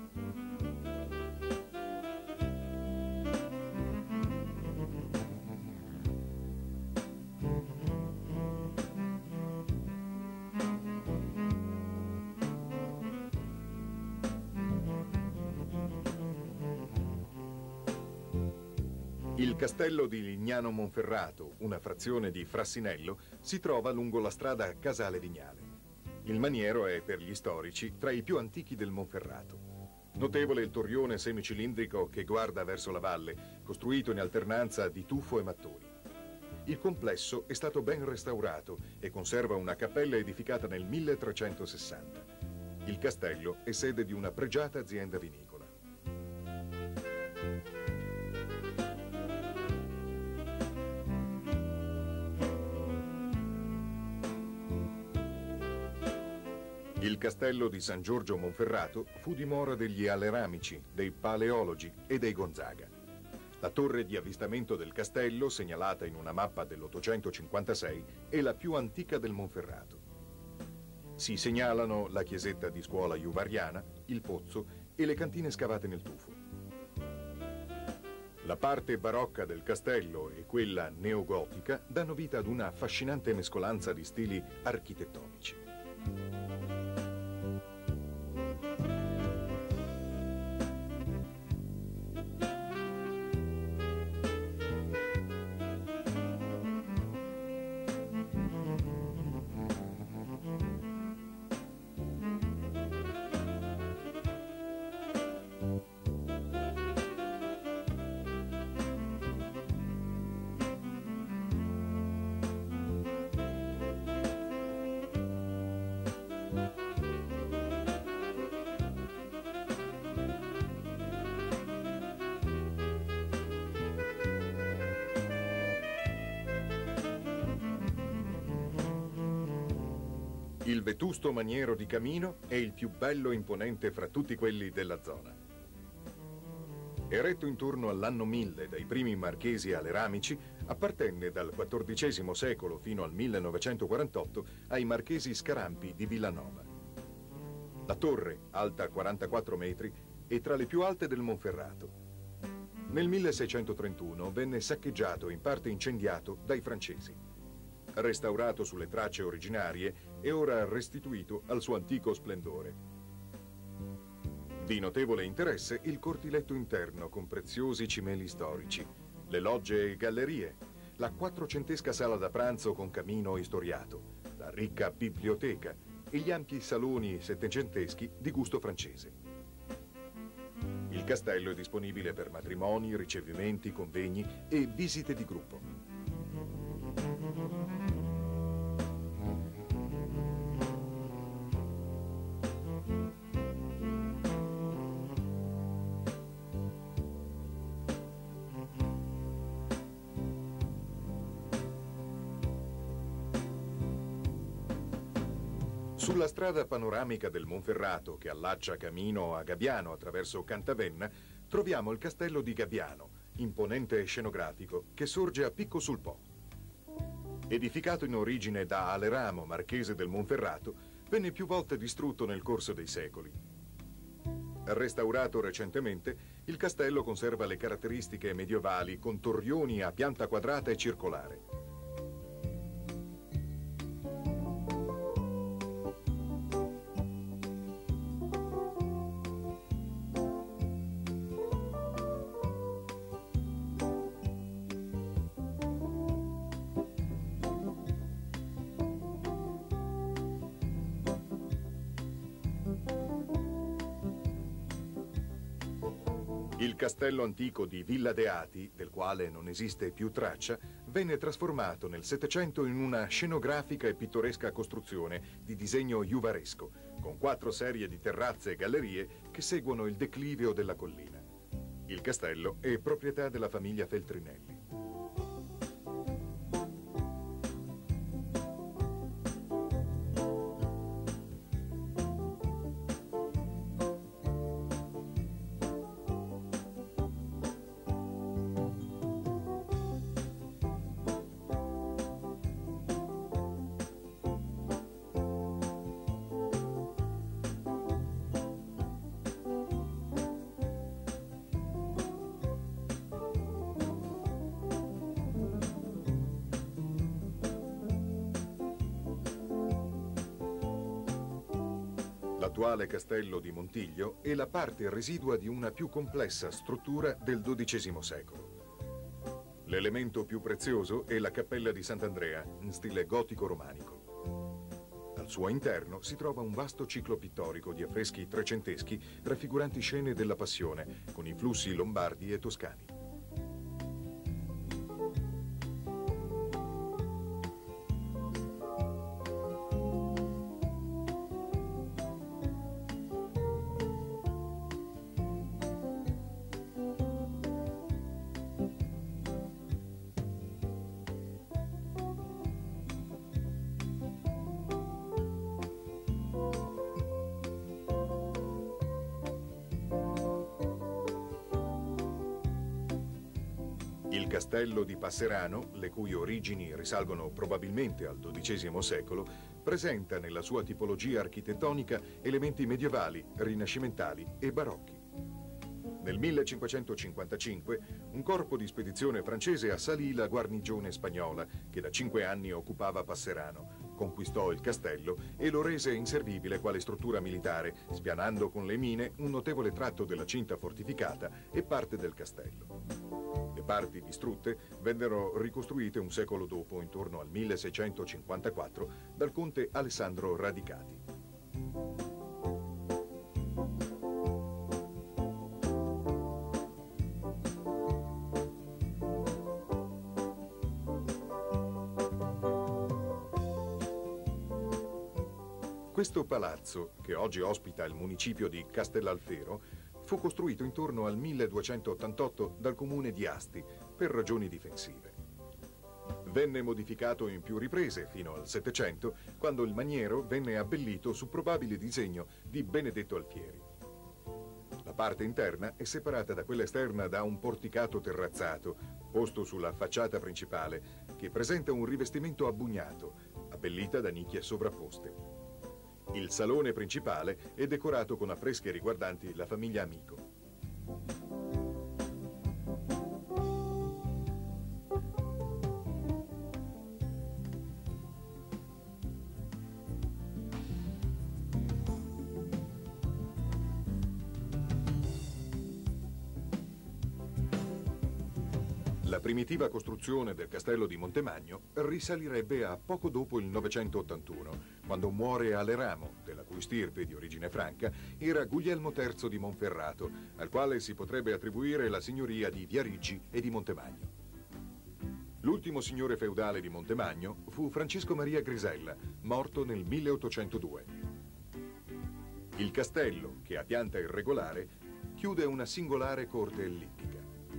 Speaker 2: Il castello di Lignano Monferrato, una frazione di Frassinello, si trova lungo la strada Casale Vignale. Il maniero è, per gli storici, tra i più antichi del Monferrato. Notevole il torrione semicilindrico che guarda verso la valle, costruito in alternanza di tufo e mattoni. Il complesso è stato ben restaurato e conserva una cappella edificata nel 1360. Il castello è sede di una pregiata azienda vinicola. Il castello di San Giorgio Monferrato fu dimora degli Aleramici, dei Paleologi e dei Gonzaga. La torre di avvistamento del castello, segnalata in una mappa dell'856, è la più antica del Monferrato. Si segnalano la chiesetta di scuola juvariana, il pozzo e le cantine scavate nel tufo. La parte barocca del castello e quella neogotica danno vita ad una affascinante mescolanza di stili architettonici. Il vetusto maniero di Camino è il più bello e imponente fra tutti quelli della zona. Eretto intorno all'anno 1000 dai primi marchesi aleramici, appartenne dal XIV secolo fino al 1948 ai marchesi Scarampi di Villanova. La torre, alta 44 metri, è tra le più alte del Monferrato. Nel 1631 venne saccheggiato e in parte incendiato dai francesi. Restaurato sulle tracce originarie, è ora restituito al suo antico splendore. Di notevole interesse il cortiletto interno con preziosi cimeli storici, le logge e gallerie, la quattrocentesca sala da pranzo con camino istoriato, la ricca biblioteca e gli ampi saloni settecenteschi di gusto francese. Il castello è disponibile per matrimoni, ricevimenti, convegni e visite di gruppo. Sulla strada panoramica del Monferrato che allaccia Camino a Gabbiano attraverso Cantavenna troviamo il castello di Gabbiano, imponente e scenografico, che sorge a picco sul Po. Edificato in origine da Aleramo, marchese del Monferrato, venne più volte distrutto nel corso dei secoli. Restaurato recentemente, il castello conserva le caratteristiche medievali con torrioni a pianta quadrata e circolare. Il castello antico di Villa de Ati, del quale non esiste più traccia, venne trasformato nel Settecento in una scenografica e pittoresca costruzione di disegno juvaresco, con 4 serie di terrazze e gallerie che seguono il declivio della collina. Il castello è proprietà della famiglia Feltrinelli. L'attuale castello di Montiglio è la parte residua di una più complessa struttura del XII secolo. L'elemento più prezioso è la cappella di Sant'Andrea, in stile gotico-romanico. Al suo interno si trova un vasto ciclo pittorico di affreschi trecenteschi raffiguranti scene della Passione, con influssi lombardi e toscani. Il castello di Passerano, le cui origini risalgono probabilmente al XII secolo, presenta nella sua tipologia architettonica elementi medievali, rinascimentali e barocchi. Nel 1555 un corpo di spedizione francese assalì la guarnigione spagnola che da 5 anni occupava Passerano, conquistò il castello e lo rese inservibile quale struttura militare, spianando con le mine un notevole tratto della cinta fortificata e parte del castello. Le parti distrutte vennero ricostruite un secolo dopo, intorno al 1654, dal conte Alessandro Radicati. Questo palazzo, che oggi ospita il municipio di Castellalfero, fu costruito intorno al 1288 dal comune di Asti per ragioni difensive. Venne modificato in più riprese fino al Settecento, quando il maniero venne abbellito su probabile disegno di Benedetto Alfieri. La parte interna è separata da quella esterna da un porticato terrazzato, posto sulla facciata principale, che presenta un rivestimento a bugnato, abbellita da nicchie sovrapposte. Il salone principale è decorato con affreschi riguardanti la famiglia Amico. La primitiva costruzione del castello di Montemagno risalirebbe a poco dopo il 981, quando muore Aleramo, della cui stirpe di origine franca era Guglielmo III di Monferrato, al quale si potrebbe attribuire la signoria di Viarigi e di Montemagno. L'ultimo signore feudale di Montemagno fu Francisco Maria Grisella, morto nel 1802. Il castello, che ha pianta irregolare, chiude una singolare corte ellittica.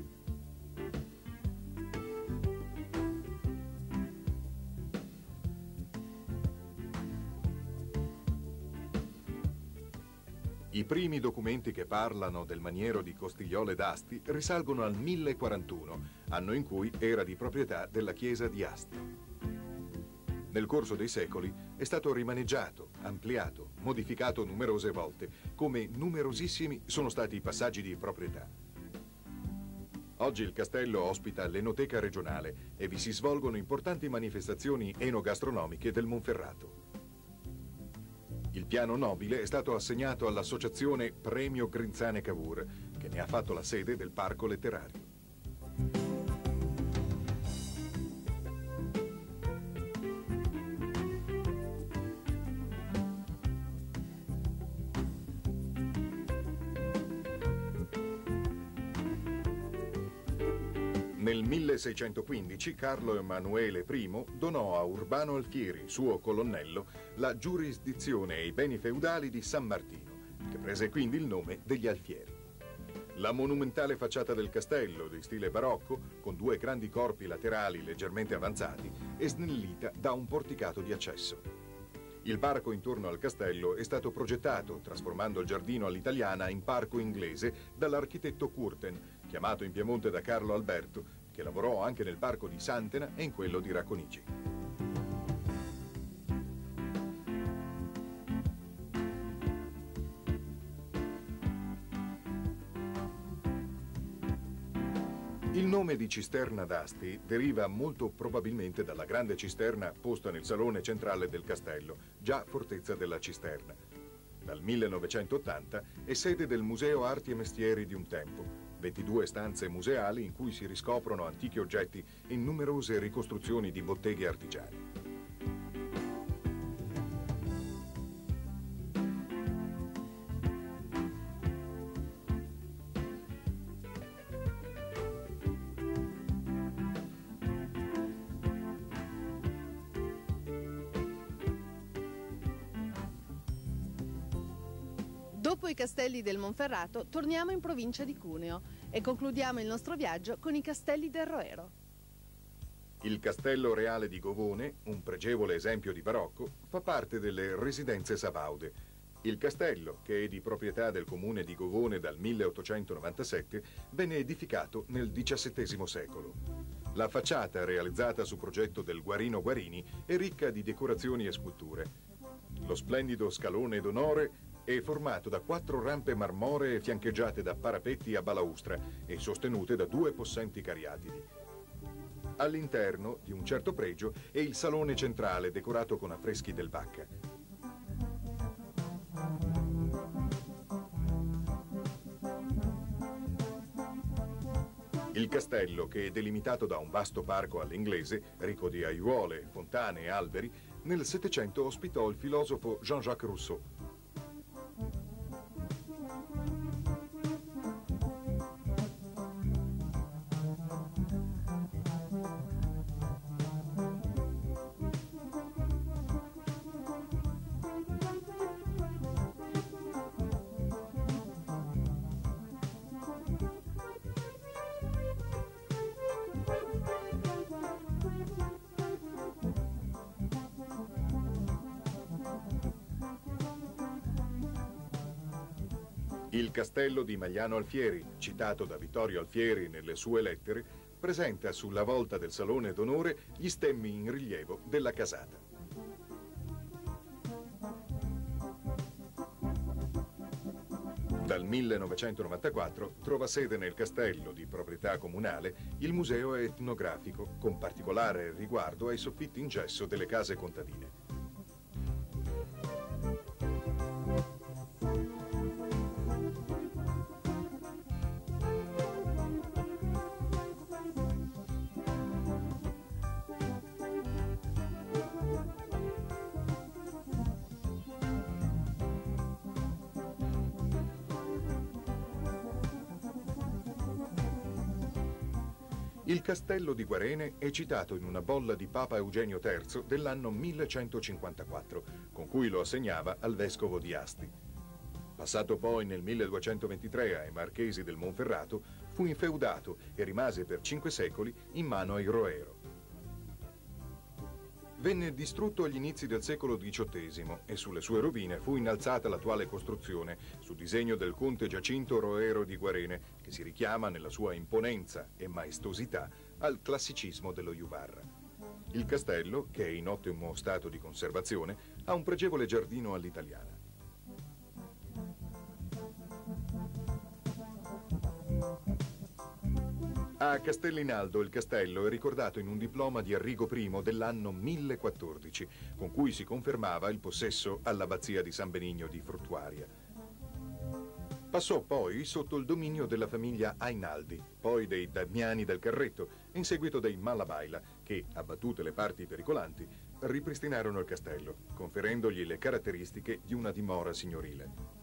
Speaker 2: I primi documenti che parlano del maniero di Costigliole d'Asti risalgono al 1041, anno in cui era di proprietà della chiesa di Asti. Nel corso dei secoli è stato rimaneggiato, ampliato, modificato numerose volte, come numerosissimi sono stati i passaggi di proprietà. Oggi il castello ospita l'Enoteca regionale e vi si svolgono importanti manifestazioni enogastronomiche del Monferrato. Il piano nobile è stato assegnato all'associazione Premio Grinzane Cavour, che ne ha fatto la sede del parco letterario. Nel 1615 Carlo Emanuele I donò a Urbano Alfieri, suo colonnello, la giurisdizione e i beni feudali di San Martino, che prese quindi il nome degli Alfieri. La monumentale facciata del castello, di stile barocco, con due grandi corpi laterali leggermente avanzati, è snellita da un porticato di accesso. Il parco intorno al castello è stato progettato, trasformando il giardino all'italiana in parco inglese, dall'architetto Curten, chiamato in Piemonte da Carlo Alberto, che lavorò anche nel parco di Santena e in quello di Racconigi. Il nome di Cisterna d'Asti deriva molto probabilmente dalla grande cisterna posta nel salone centrale del castello, già fortezza della Cisterna. Dal 1980 è sede del Museo Arti e Mestieri di un tempo, 22 stanze museali in cui si riscoprono antichi oggetti e numerose ricostruzioni di botteghe artigiane.
Speaker 1: Dopo i castelli del Monferrato, torniamo in provincia di Cuneo e concludiamo il nostro viaggio con i castelli del Roero.
Speaker 2: Il Castello Reale di Govone, un pregevole esempio di barocco, fa parte delle residenze sabaude. Il castello, che è di proprietà del comune di Govone dal 1897, venne edificato nel XVII secolo. La facciata, realizzata su progetto del Guarino Guarini, è ricca di decorazioni e sculture. Lo splendido scalone d'onore è formato da 4 rampe marmoree fiancheggiate da parapetti a balaustra e sostenute da 2 possenti cariatidi. All'interno, di un certo pregio, è il salone centrale decorato con affreschi del Vacca. Il castello, che è delimitato da un vasto parco all'inglese, ricco di aiuole, fontane e alberi, nel Settecento ospitò il filosofo Jean-Jacques Rousseau. Il castello di Magliano Alfieri, citato da Vittorio Alfieri nelle sue lettere, presenta sulla volta del salone d'onore gli stemmi in rilievo della casata. Dal 1994 trova sede nel castello, di proprietà comunale, il museo etnografico, con particolare riguardo ai soffitti in gesso delle case contadine. Il castello di Guarene è citato in una bolla di Papa Eugenio III dell'anno 1154, con cui lo assegnava al vescovo di Asti. Passato poi nel 1223 ai Marchesi del Monferrato, fu infeudato e rimase per 5 secoli in mano ai Roero. Venne distrutto agli inizi del secolo XVIII e sulle sue rovine fu innalzata l'attuale costruzione su disegno del conte Giacinto Roero di Guarene, che si richiama nella sua imponenza e maestosità al classicismo dello Juvarra. Il castello, che è in ottimo stato di conservazione, ha un pregevole giardino all'italiana. A Castellinaldo il castello è ricordato in un diploma di Arrigo I dell'anno 1014, con cui si confermava il possesso all'abbazia di San Benigno di Fruttuaria. Passò poi sotto il dominio della famiglia Ainaldi, poi dei Damiani del Carretto e in seguito dei Malabaila, che, abbattute le parti pericolanti, ripristinarono il castello, conferendogli le caratteristiche di una dimora signorile.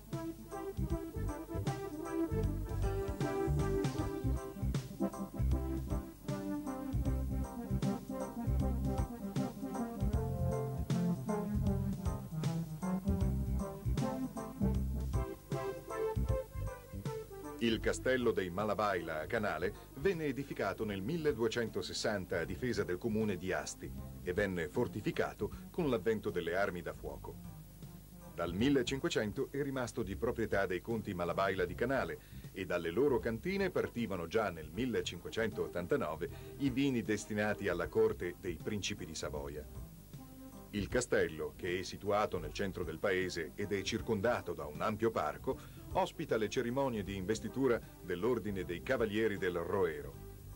Speaker 2: Il castello dei Malabaila a Canale venne edificato nel 1260 a difesa del comune di Asti e venne fortificato con l'avvento delle armi da fuoco. Dal 1500 è rimasto di proprietà dei conti Malabaila di Canale e dalle loro cantine partivano già nel 1589 i vini destinati alla corte dei principi di Savoia. Il castello, che è situato nel centro del paese ed è circondato da un ampio parco, ospita le cerimonie di investitura dell'Ordine dei Cavalieri del Roero.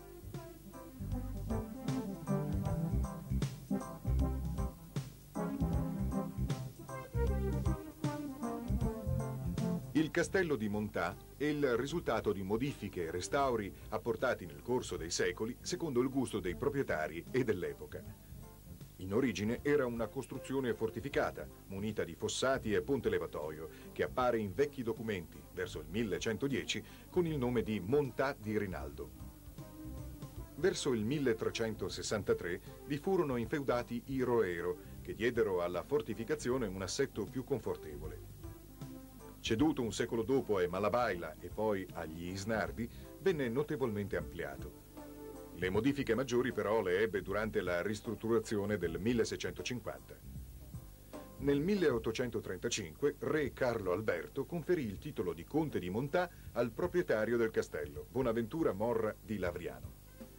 Speaker 2: Il castello di Montà è il risultato di modifiche e restauri apportati nel corso dei secoli secondo il gusto dei proprietari e dell'epoca. In origine era una costruzione fortificata, munita di fossati e ponte levatoio, che appare in vecchi documenti, verso il 1110, con il nome di Montà di Rinaldo. Verso il 1363 vi furono infeudati i Roero, che diedero alla fortificazione un assetto più confortevole. Ceduto un secolo dopo ai Malabaila e poi agli Isnardi, venne notevolmente ampliato. Le modifiche maggiori però le ebbe durante la ristrutturazione del 1650. Nel 1835 re Carlo Alberto conferì il titolo di conte di Montà al proprietario del castello, Bonaventura Morra di Lavriano.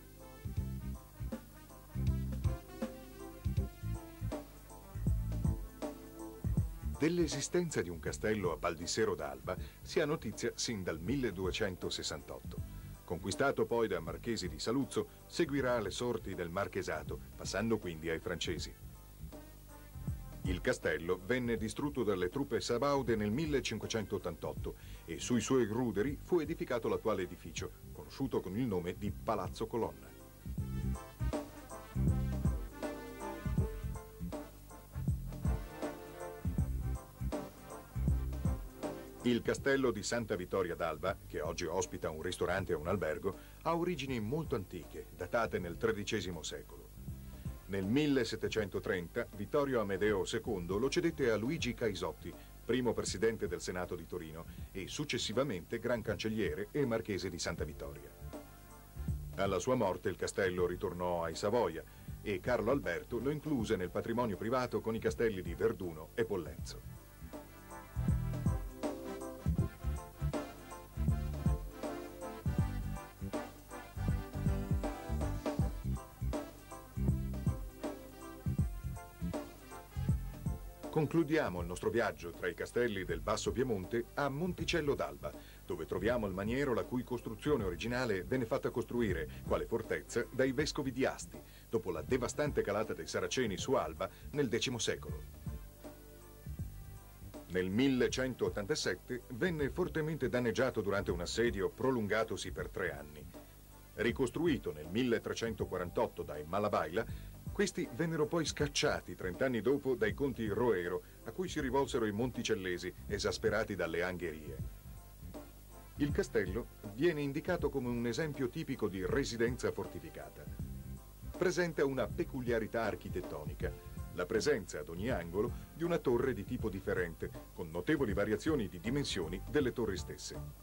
Speaker 2: Dell'esistenza di un castello a Baldissero d'Alba si ha notizia sin dal 1268. Conquistato poi da Marchesi di Saluzzo, seguirà le sorti del Marchesato, passando quindi ai francesi. Il castello venne distrutto dalle truppe sabaude nel 1588 e sui suoi ruderi fu edificato l'attuale edificio, conosciuto con il nome di Palazzo Colonna. Il castello di Santa Vittoria d'Alba, che oggi ospita un ristorante e un albergo, ha origini molto antiche, datate nel XIII secolo. Nel 1730 Vittorio Amedeo II lo cedette a Luigi Caisotti, primo presidente del Senato di Torino e successivamente Gran Cancelliere e Marchese di Santa Vittoria. Alla sua morte il castello ritornò ai Savoia e Carlo Alberto lo incluse nel patrimonio privato con i castelli di Verduno e Pollenzo. Concludiamo il nostro viaggio tra i castelli del Basso Piemonte a Monticello d'Alba, dove troviamo il maniero la cui costruzione originale venne fatta costruire, quale fortezza, dai vescovi di Asti, dopo la devastante calata dei Saraceni su Alba nel X secolo. Nel 1187 venne fortemente danneggiato durante un assedio prolungatosi per 3 anni. Ricostruito nel 1348 dai Malabaila, questi vennero poi scacciati 30 anni dopo dai conti Roero, a cui si rivolsero i monticellesi, esasperati dalle angherie. Il castello viene indicato come un esempio tipico di residenza fortificata. Presenta una peculiarità architettonica, la presenza ad ogni angolo di una torre di tipo differente, con notevoli variazioni di dimensioni delle torri stesse.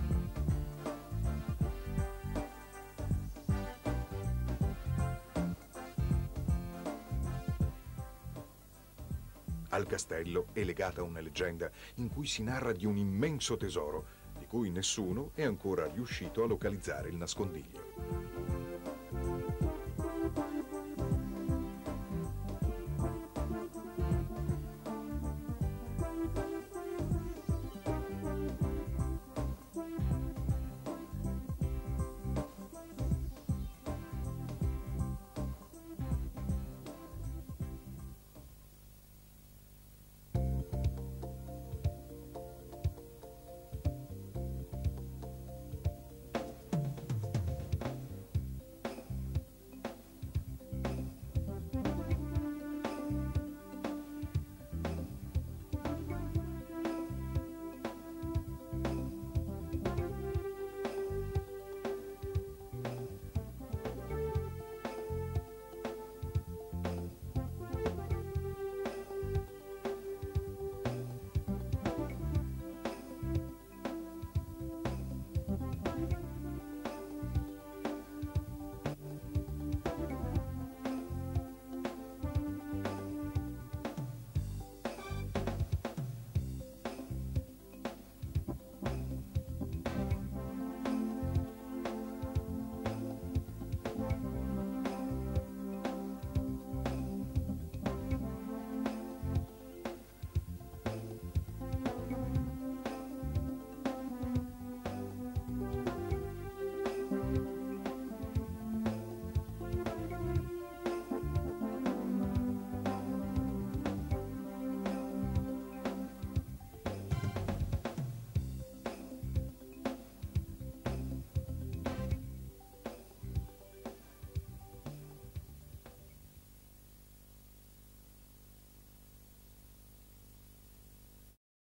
Speaker 2: Al castello è legata una leggenda in cui si narra di un immenso tesoro, di cui nessuno è ancora riuscito a localizzare il nascondiglio.